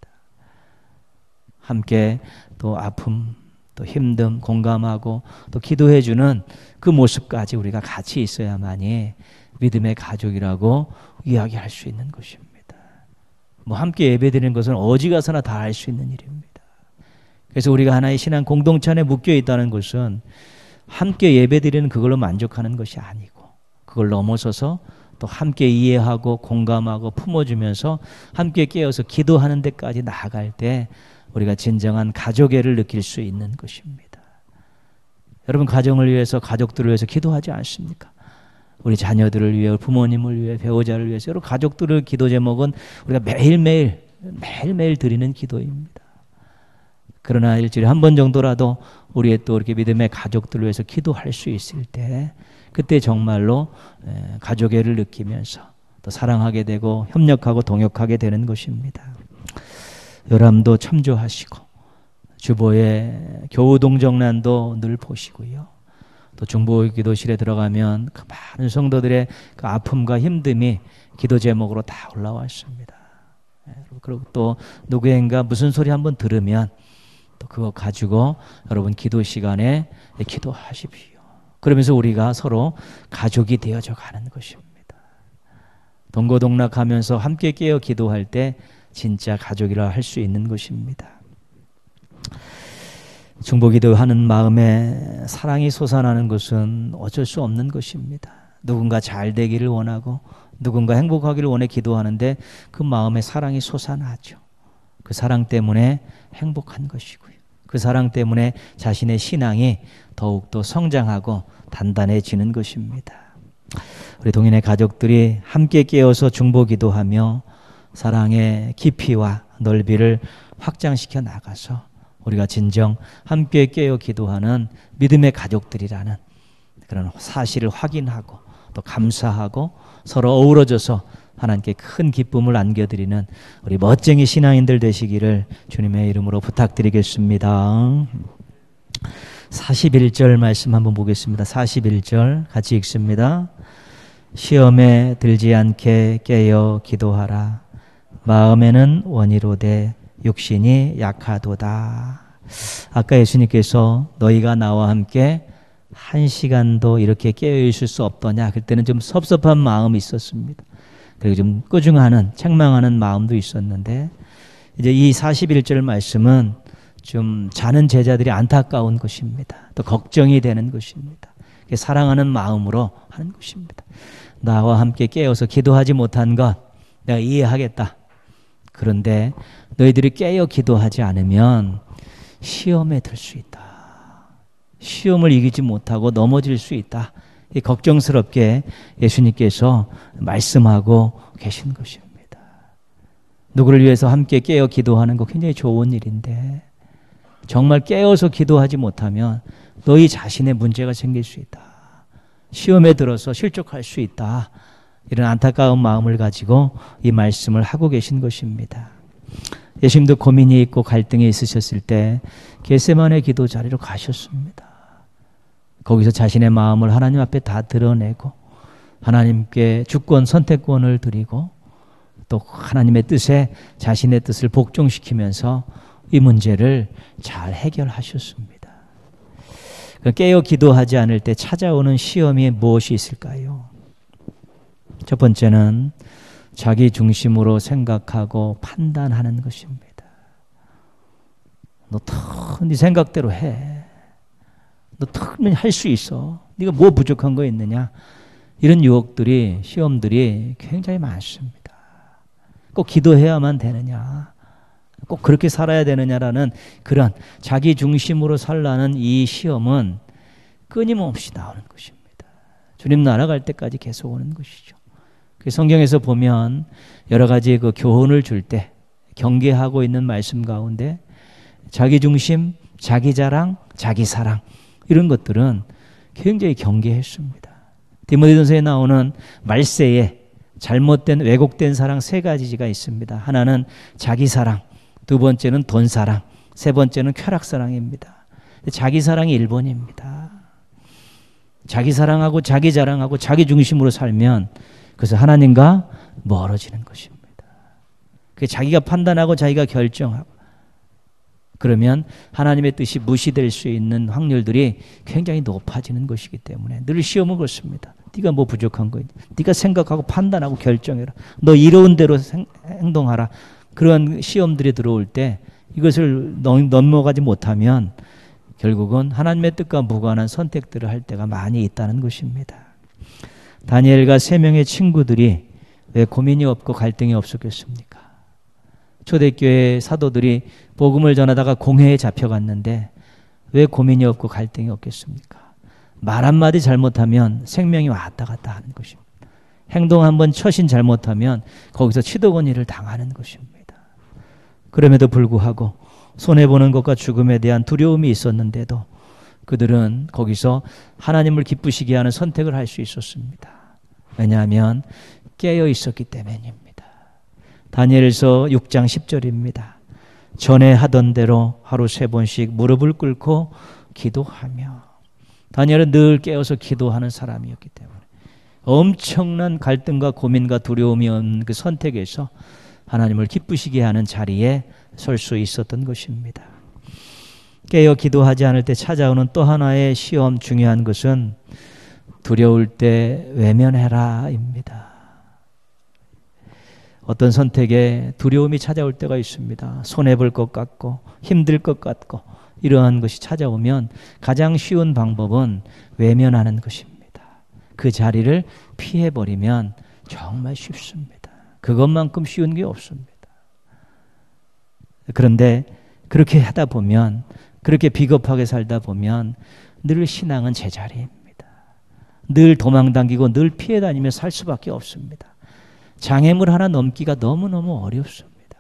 함께 또 아픔, 또 힘듦, 공감하고 또 기도해주는 그 모습까지 우리가 같이 있어야만이 믿음의 가족이라고 이야기할 수 있는 것입니다. 뭐 함께 예배드리는 것은 어디 가서나 다 할 수 있는 일입니다. 그래서 우리가 하나의 신앙 공동체 안에 묶여 있다는 것은 함께 예배드리는 그걸로 만족하는 것이 아니고 그걸 넘어서서 또 함께 이해하고 공감하고 품어주면서 함께 깨어서 기도하는 데까지 나아갈 때 우리가 진정한 가족애를 느낄 수 있는 것입니다. 여러분 가정을 위해서 가족들을 위해서 기도하지 않습니까? 우리 자녀들을 위해 부모님을 위해 배우자를 위해서 여러 가족들을 기도 제목은 우리가 매일매일 매일매일 드리는 기도입니다. 그러나 일주일에 한 번 정도라도 우리의 또 이렇게 믿음의 가족들을 위해서 기도할 수 있을 때 그때 정말로 가족애를 느끼면서 또 사랑하게 되고 협력하고 동역하게 되는 것입니다. 요람도 참조하시고 주보의 교우동정난도 늘 보시고요. 또 중보기도실에 들어가면 그 많은 성도들의 그 아픔과 힘듦이 기도 제목으로 다 올라왔습니다. 그리고 또 누구인가 무슨 소리 한번 들으면 또 그거 가지고 여러분 기도 시간에 기도하십시오. 그러면서 우리가 서로 가족이 되어져 가는 것입니다. 동고동락하면서 함께 깨어 기도할 때 진짜 가족이라 할 수 있는 것입니다. 중보기도하는 마음에 사랑이 솟아나는 것은 어쩔 수 없는 것입니다. 누군가 잘 되기를 원하고 누군가 행복하기를 원해 기도하는데 그 마음에 사랑이 솟아나죠. 그 사랑 때문에 행복한 것이고요. 그 사랑 때문에 자신의 신앙이 더욱더 성장하고 단단해지는 것입니다. 우리 동인의 가족들이 함께 깨어서 중보기도하며 사랑의 깊이와 넓이를 확장시켜 나가서 우리가 진정 함께 깨어 기도하는 믿음의 가족들이라는 그런 사실을 확인하고 또 감사하고 서로 어우러져서 하나님께 큰 기쁨을 안겨드리는 우리 멋쟁이 신앙인들 되시기를 주님의 이름으로 부탁드리겠습니다. 사십일 절 말씀 한번 보겠습니다. 사십일 절 같이 읽습니다. 시험에 들지 않게 깨어 기도하라. 마음에는 원이로되 육신이 약하도다. 아까 예수님께서 너희가 나와 함께 한 시간도 이렇게 깨어 있을 수 없더냐. 그때는 좀 섭섭한 마음이 있었습니다. 그리고 좀 꾸중하는 책망하는 마음도 있었는데 이제 이 사십일 절 말씀은 좀 자는 제자들이 안타까운 것입니다. 또 걱정이 되는 것입니다. 사랑하는 마음으로 하는 것입니다. 나와 함께 깨어서 기도하지 못한 것 내가 이해하겠다. 그런데 너희들이 깨어 기도하지 않으면 시험에 들 수 있다. 시험을 이기지 못하고 넘어질 수 있다. 걱정스럽게 예수님께서 말씀하고 계신 것입니다. 누구를 위해서 함께 깨어 기도하는 거 굉장히 좋은 일인데 정말 깨어서 기도하지 못하면 너희 자신의 문제가 생길 수 있다. 시험에 들어서 실족할 수 있다. 이런 안타까운 마음을 가지고 이 말씀을 하고 계신 것입니다. 예수님도 고민이 있고 갈등이 있으셨을 때 겟세마네 기도 자리로 가셨습니다. 거기서 자신의 마음을 하나님 앞에 다 드러내고 하나님께 주권 선택권을 드리고 또 하나님의 뜻에 자신의 뜻을 복종시키면서 이 문제를 잘 해결하셨습니다. 깨어 기도하지 않을 때 찾아오는 시험이 무엇이 있을까요? 첫 번째는 자기 중심으로 생각하고 판단하는 것입니다. 너 더 네 생각대로 해. 너 턱면 할 수 있어. 네가 뭐 부족한 거 있느냐. 이런 유혹들이 시험들이 굉장히 많습니다. 꼭 기도해야만 되느냐. 꼭 그렇게 살아야 되느냐라는 그런 자기 중심으로 살라는 이 시험은 끊임없이 나오는 것입니다. 주님 나라 갈 때까지 계속 오는 것이죠. 그 성경에서 보면 여러 가지 그 교훈을 줄 때 경계하고 있는 말씀 가운데 자기 중심, 자기 자랑, 자기 사랑 이런 것들은 굉장히 경계했습니다. 디모데전서에 나오는 말세에 잘못된 왜곡된 사랑 세 가지가 있습니다. 하나는 자기 사랑, 두 번째는 돈 사랑, 세 번째는 쾌락 사랑입니다. 자기 사랑이 일 번입니다. 자기 사랑하고 자기 자랑하고 자기 중심으로 살면 그래서 하나님과 멀어지는 것입니다. 그 자기가 판단하고 자기가 결정하고 그러면 하나님의 뜻이 무시될 수 있는 확률들이 굉장히 높아지는 것이기 때문에 늘 시험을 걸습니다. 네가 뭐 부족한 거야? 네가 생각하고 판단하고 결정해라. 너 이로운 대로 생, 행동하라. 그런 시험들이 들어올 때 이것을 넘어가지 못하면 결국은 하나님의 뜻과 무관한 선택들을 할 때가 많이 있다는 것입니다. 다니엘과 세 명의 친구들이 왜 고민이 없고 갈등이 없었겠습니까? 초대교회 사도들이 복음을 전하다가 공회에 잡혀갔는데 왜 고민이 없고 갈등이 없겠습니까? 말 한마디 잘못하면 생명이 왔다 갔다 하는 것입니다. 행동 한번 처신 잘못하면 거기서 치도건의를 당하는 것입니다. 그럼에도 불구하고 손해보는 것과 죽음에 대한 두려움이 있었는데도 그들은 거기서 하나님을 기쁘시게 하는 선택을 할 수 있었습니다. 왜냐하면 깨어 있었기 때문입니다. 다니엘서 육 장 십 절입니다. 전에 하던 대로 하루 세 번씩 무릎을 꿇고 기도하며 다니엘은 늘 깨어서 기도하는 사람이었기 때문에 엄청난 갈등과 고민과 두려움이 없는 그 선택에서 하나님을 기쁘시게 하는 자리에 설 수 있었던 것입니다. 깨어 기도하지 않을 때 찾아오는 또 하나의 시험 중요한 것은 두려울 때 외면해라입니다. 어떤 선택에 두려움이 찾아올 때가 있습니다. 손해볼 것 같고 힘들 것 같고 이러한 것이 찾아오면 가장 쉬운 방법은 외면하는 것입니다. 그 자리를 피해버리면 정말 쉽습니다. 그것만큼 쉬운 게 없습니다. 그런데 그렇게 하다 보면 그렇게 비겁하게 살다 보면 늘 신앙은 제자리입니다. 늘 도망다니고 늘 피해 다니며 살 수밖에 없습니다. 장애물 하나 넘기가 너무너무 어렵습니다.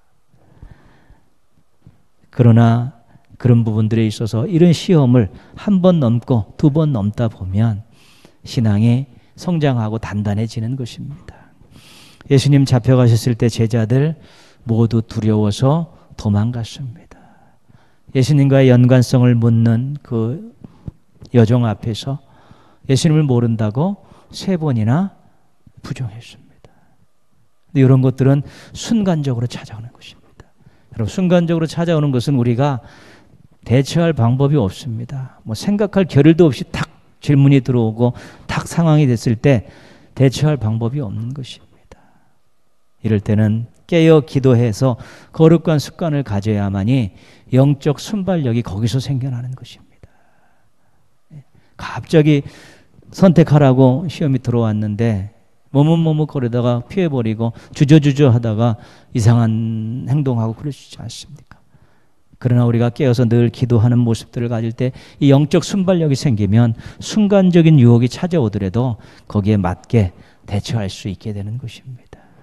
그러나 그런 부분들에 있어서 이런 시험을 한 번 넘고 두 번 넘다 보면 신앙이 성장하고 단단해지는 것입니다. 예수님 잡혀가셨을 때 제자들 모두 두려워서 도망갔습니다. 예수님과의 연관성을 묻는 그 여종 앞에서 예수님을 모른다고 세 번이나 부정했습니다. 이런 것들은 순간적으로 찾아오는 것입니다. 여러분, 순간적으로 찾아오는 것은 우리가 대처할 방법이 없습니다. 뭐 생각할 겨를도 없이 탁 질문이 들어오고 탁 상황이 됐을 때 대처할 방법이 없는 것입니다. 이럴 때는 깨어 기도해서 거룩한 습관을 가져야만이 영적 순발력이 거기서 생겨나는 것입니다. 갑자기 선택하라고 시험이 들어왔는데 머뭇머뭇거리다가 피해버리고 주저주저 하다가 이상한 행동하고 그러시지 않습니까? 그러나 우리가 깨어서 늘 기도하는 모습들을 가질 때 이 영적 순발력이 생기면 순간적인 유혹이 찾아오더라도 거기에 맞게 대처할 수 있게 되는 것입니다.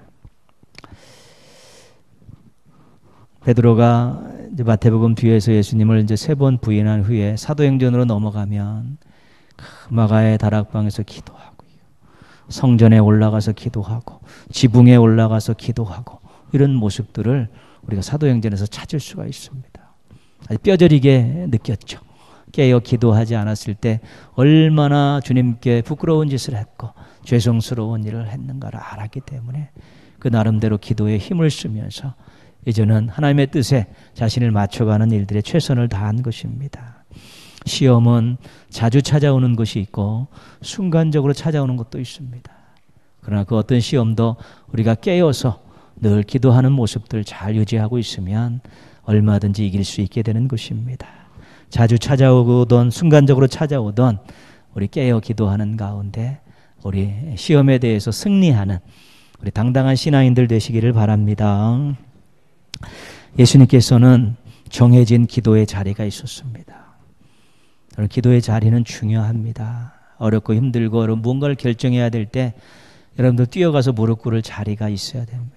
베드로가 이제 마태복음 뒤에서 예수님을 이제 세 번 부인한 후에 사도행전으로 넘어가면 마가의 다락방에서 기도하고요, 성전에 올라가서 기도하고 지붕에 올라가서 기도하고 이런 모습들을 우리가 사도행전에서 찾을 수가 있습니다. 아주 뼈저리게 느꼈죠. 깨어 기도하지 않았을 때 얼마나 주님께 부끄러운 짓을 했고 죄송스러운 일을 했는가를 알았기 때문에 그 나름대로 기도에 힘을 쓰면서 이제는 하나님의 뜻에 자신을 맞춰가는 일들에 최선을 다한 것입니다. 시험은 자주 찾아오는 것이 있고 순간적으로 찾아오는 것도 있습니다. 그러나 그 어떤 시험도 우리가 깨어서 늘 기도하는 모습들을 잘 유지하고 있으면 얼마든지 이길 수 있게 되는 것입니다. 자주 찾아오던 순간적으로 찾아오던 우리 깨어 기도하는 가운데 우리 시험에 대해서 승리하는 우리 당당한 신앙인들 되시기를 바랍니다. 예수님께서는 정해진 기도의 자리가 있었습니다. 기도의 자리는 중요합니다. 어렵고 힘들고 무언가를 결정해야 될 때 여러분들 뛰어가서 무릎 꿇을 자리가 있어야 됩니다.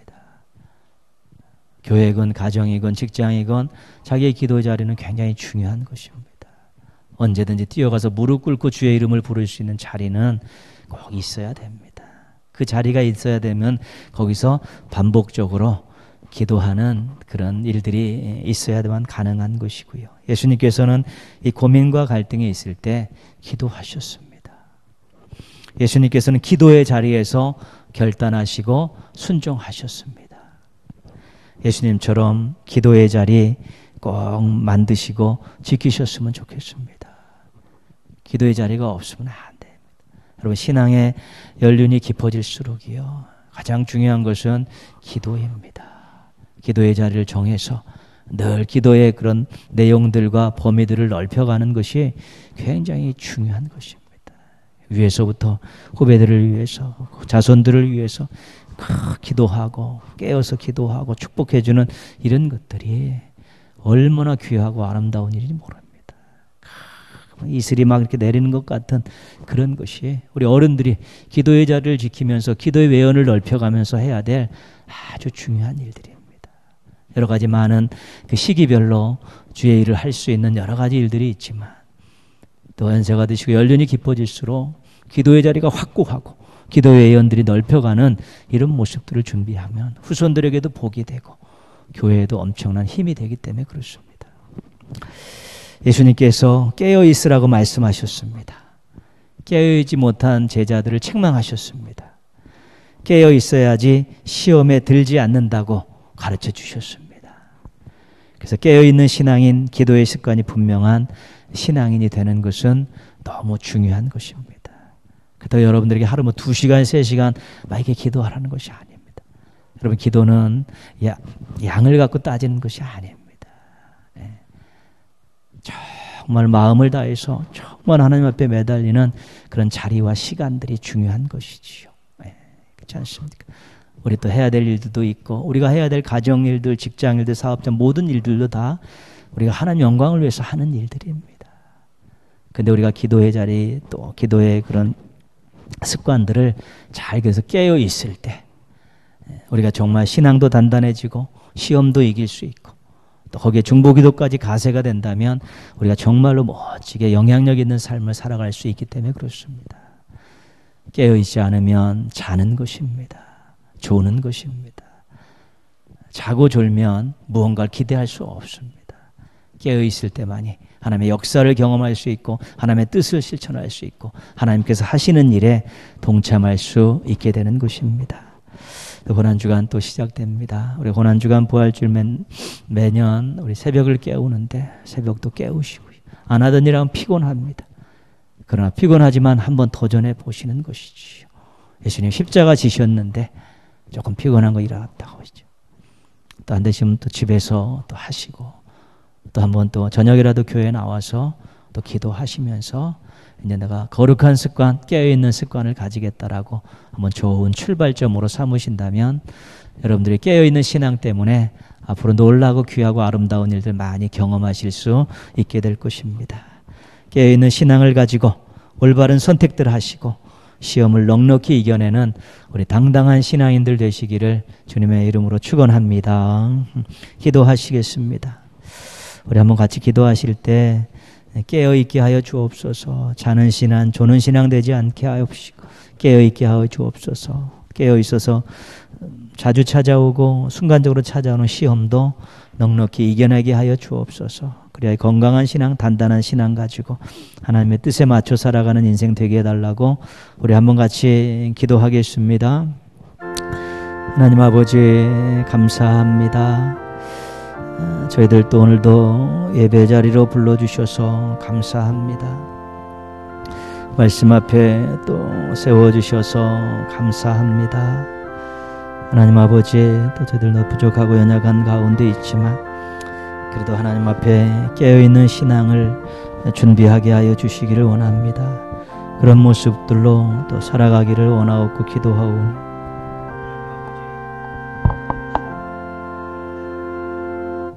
교회건 가정이건 직장이건 자기의 기도의 자리는 굉장히 중요한 것입니다. 언제든지 뛰어가서 무릎 꿇고 주의 이름을 부를 수 있는 자리는 꼭 있어야 됩니다. 그 자리가 있어야 되면 거기서 반복적으로 기도하는 그런 일들이 있어야만 가능한 것이고요. 예수님께서는 이 고민과 갈등이 있을 때 기도하셨습니다. 예수님께서는 기도의 자리에서 결단하시고 순종하셨습니다. 예수님처럼 기도의 자리 꼭 만드시고 지키셨으면 좋겠습니다. 기도의 자리가 없으면 안 됩니다. 여러분, 신앙의 연륜이 깊어질수록이요, 가장 중요한 것은 기도입니다. 기도의 자리를 정해서 늘 기도의 그런 내용들과 범위들을 넓혀가는 것이 굉장히 중요한 것입니다. 위에서부터 후배들을 위해서, 자손들을 위해서 기도하고 깨어서 기도하고 축복해주는 이런 것들이 얼마나 귀하고 아름다운 일인지 모릅니다. 이슬이 막 이렇게 내리는 것 같은 그런 것이 우리 어른들이 기도의 자리를 지키면서 기도의 외연을 넓혀가면서 해야 될 아주 중요한 일들입니다. 여러 가지 많은 그 시기별로 주의 일을 할 수 있는 여러 가지 일들이 있지만 또 연세가 드시고 연륜이 깊어질수록 기도의 자리가 확고하고 기도의 예언들이 넓혀가는 이런 모습들을 준비하면 후손들에게도 복이 되고 교회에도 엄청난 힘이 되기 때문에 그렇습니다. 예수님께서 깨어있으라고 말씀하셨습니다. 깨어있지 못한 제자들을 책망하셨습니다. 깨어있어야지 시험에 들지 않는다고 가르쳐 주셨습니다. 그래서 깨어있는 신앙인, 기도의 습관이 분명한 신앙인이 되는 것은 너무 중요한 것입니다. 그렇다고 여러분들에게 하루 뭐 두 시간, 세 시간 막 이렇게 기도하라는 것이 아닙니다. 여러분, 기도는 야, 양을 갖고 따지는 것이 아닙니다. 네. 정말 마음을 다해서 정말 하나님 앞에 매달리는 그런 자리와 시간들이 중요한 것이지요. 네. 그렇지 않습니까? 우리 또 해야 될 일들도 있고 우리가 해야 될 가정 일들, 직장 일들, 사업자 모든 일들도 다 우리가 하나님 영광을 위해서 하는 일들입니다. 근데 우리가 기도의 자리 또 기도의 그런 습관들을 잘 그래서 깨어 있을 때 우리가 정말 신앙도 단단해지고 시험도 이길 수 있고 또 거기에 중보기도까지 가세가 된다면 우리가 정말로 멋지게 영향력 있는 삶을 살아갈 수 있기 때문에 그렇습니다. 깨어 있지 않으면 자는 것입니다. 조는 것입니다. 자고 졸면 무언가를 기대할 수 없습니다. 깨어 있을 때만이 하나님의 역사를 경험할 수 있고 하나님의 뜻을 실천할 수 있고 하나님께서 하시는 일에 동참할 수 있게 되는 것입니다. 고난주간 또 시작됩니다. 우리 고난주간 부활주일 매, 매년 우리 새벽을 깨우는데 새벽도 깨우시고 안 하던 일 하면 피곤합니다. 그러나 피곤하지만 한번 도전해 보시는 것이지요. 예수님 십자가 지셨는데 조금 피곤한 거 일어났다고 하시죠. 또 안 되시면 또 집에서 또 하시고 또 한번 또 저녁이라도 교회에 나와서 또 기도하시면서 이제 내가 거룩한 습관, 깨어있는 습관을 가지겠다라고 한번 좋은 출발점으로 삼으신다면 여러분들이 깨어있는 신앙 때문에 앞으로 놀라고 귀하고 아름다운 일들 많이 경험하실 수 있게 될 것입니다. 깨어있는 신앙을 가지고 올바른 선택들 하시고 시험을 넉넉히 이겨내는 우리 당당한 신앙인들 되시기를 주님의 이름으로 축원합니다. 기도하시겠습니다. 우리 한번 같이 기도하실 때 깨어있게 하여 주옵소서. 자는 신앙, 조는 신앙 되지 않게 하옵시고 깨어있게 하여 주옵소서. 깨어있어서 자주 찾아오고 순간적으로 찾아오는 시험도 넉넉히 이겨내게 하여 주옵소서. 그래야 건강한 신앙, 단단한 신앙 가지고 하나님의 뜻에 맞춰 살아가는 인생 되게 해달라고 우리 한번 같이 기도하겠습니다. 하나님 아버지 감사합니다. 저희들 또 오늘도 예배 자리로 불러주셔서 감사합니다. 말씀 앞에 또 세워주셔서 감사합니다. 하나님 아버지 또 저희들도 부족하고 연약한 가운데 있지만 그래도 하나님 앞에 깨어있는 신앙을 준비하게 하여 주시기를 원합니다. 그런 모습들로 또 살아가기를 원하옵고 기도하오.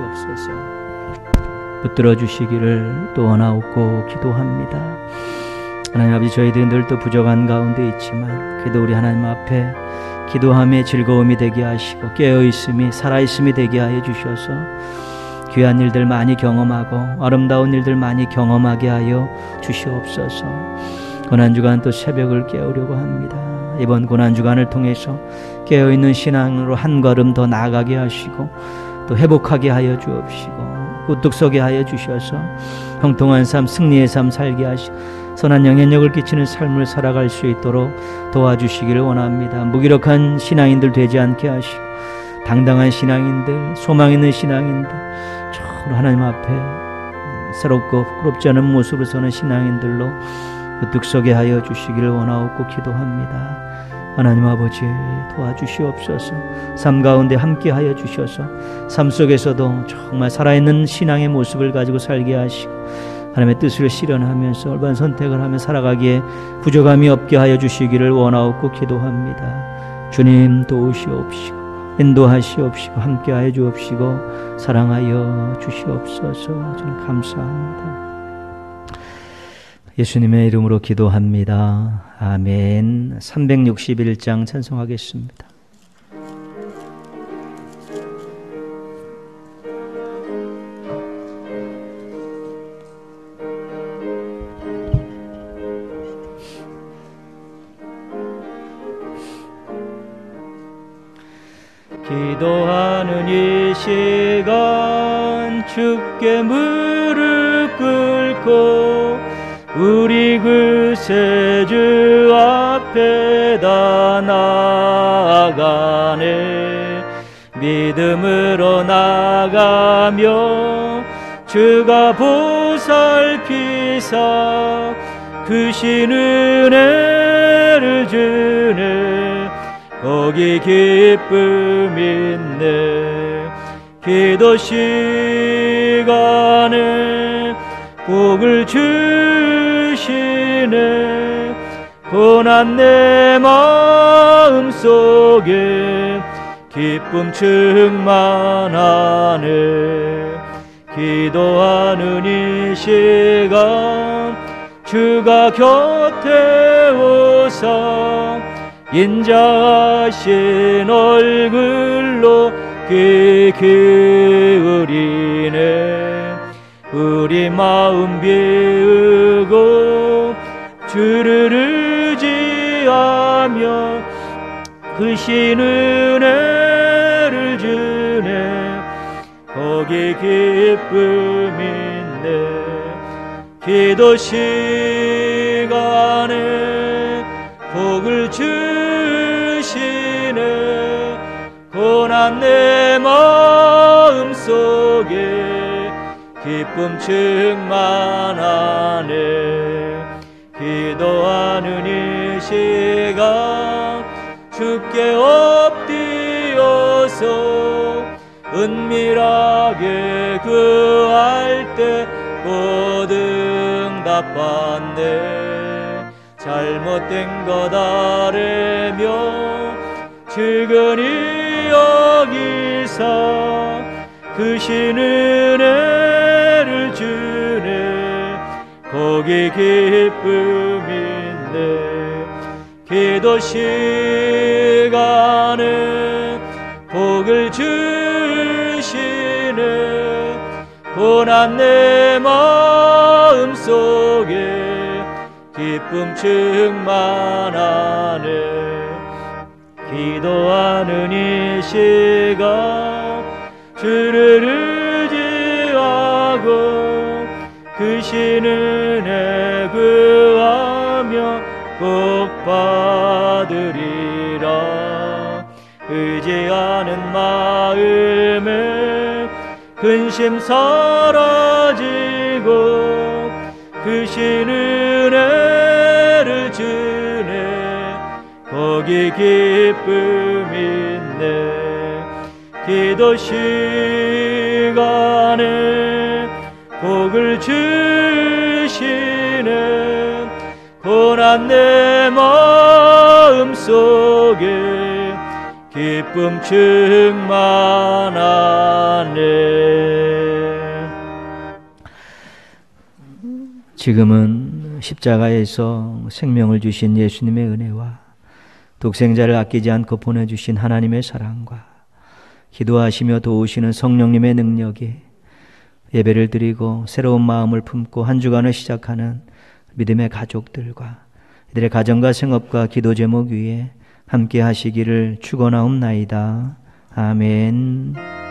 주시옵소서. 붙들어 주시기를 또 원하옵고 기도합니다. 하나님 아버지, 저희들이 늘 또 부족한 가운데 있지만 그래도 우리 하나님 앞에 기도함의 즐거움이 되게 하시고 깨어있음이 살아있음이 되게 하여 주셔서 귀한 일들 많이 경험하고 아름다운 일들 많이 경험하게 하여 주시옵소서. 고난주간 또 새벽을 깨우려고 합니다. 이번 고난주간을 통해서 깨어있는 신앙으로 한 걸음 더 나아가게 하시고 또 회복하게 하여 주옵시고 우뚝 서게 하여 주셔서 형통한 삶, 승리의 삶 살게 하시고 선한 영향력을 끼치는 삶을 살아갈 수 있도록 도와주시기를 원합니다. 무기력한 신앙인들 되지 않게 하시고 당당한 신앙인들, 소망 있는 신앙인들, 저로 하나님 앞에 새롭고 부끄럽지 않은 모습으로 서는 신앙인들로 우뚝 서게 하여 주시기를 원하옵고 기도합니다. 하나님 아버지, 도와주시옵소서. 삶 가운데 함께 하여 주셔서 삶 속에서도 정말 살아있는 신앙의 모습을 가지고 살게 하시고 하나님의 뜻을 실현하면서 올바른 선택을 하며 살아가기에 부족함이 없게 하여 주시기를 원하옵고 기도합니다. 주님 도우시옵시고 인도하시옵시고 함께 하여 주옵시고 사랑하여 주시옵소서. 주님 감사합니다. 예수님의 이름으로 기도합니다. 아멘. 삼백육십일 장 찬송하겠습니다. 기도하는 이 시간 주께 무릎 꿇고 우리 구세주 앞에다 나아가네. 믿음으로 나가며 주가 보살피사 크신 은혜를 주네. 거기 기쁨 있네. 기도 시간에 복을 주시네. 고난 내 마음속에 기쁨 충만하네. 기도하는 이 시간 주가 곁에 오사 인자하신 얼굴로 귀 기울이네. 우리 마음 비우고 주를 의지하며 크신 은혜를 주네. 거기 기쁨 있네. 기도 시간에 복을 주시네. 고난 내 마음속에 기쁨 충만하네. 기도하는 이 시간 주께 엎드려서 은밀하게 구할 때 곧 응답받네. 잘못된 것 아뢰며 측은히 여기사 크신 은혜를 주네. 거기 기쁨 있네. 기도 시간에 복을 주시네. 고난 내 마음속에 기쁨 충만하네. 기도하는 이 시간 주를 의지하고 크신 은혜 구하며 꼭 받으리라. 의지하는 마음에 근심 사라지고 크신 은혜를 주네. 거기 기쁨 있네. 기도 시간에 복을 주시네. 고난 내 마음속에 기쁨 충만하네. 지금은 십자가에서 생명을 주신 예수님의 은혜와 독생자를 아끼지 않고 보내주신 하나님의 사랑과 기도하시며 도우시는 성령님의 능력이 예배를 드리고 새로운 마음을 품고 한 주간을 시작하는 믿음의 가족들과 이들의 가정과 생업과 기도 제목 위에 함께 하시기를 축원하옵나이다. 아멘.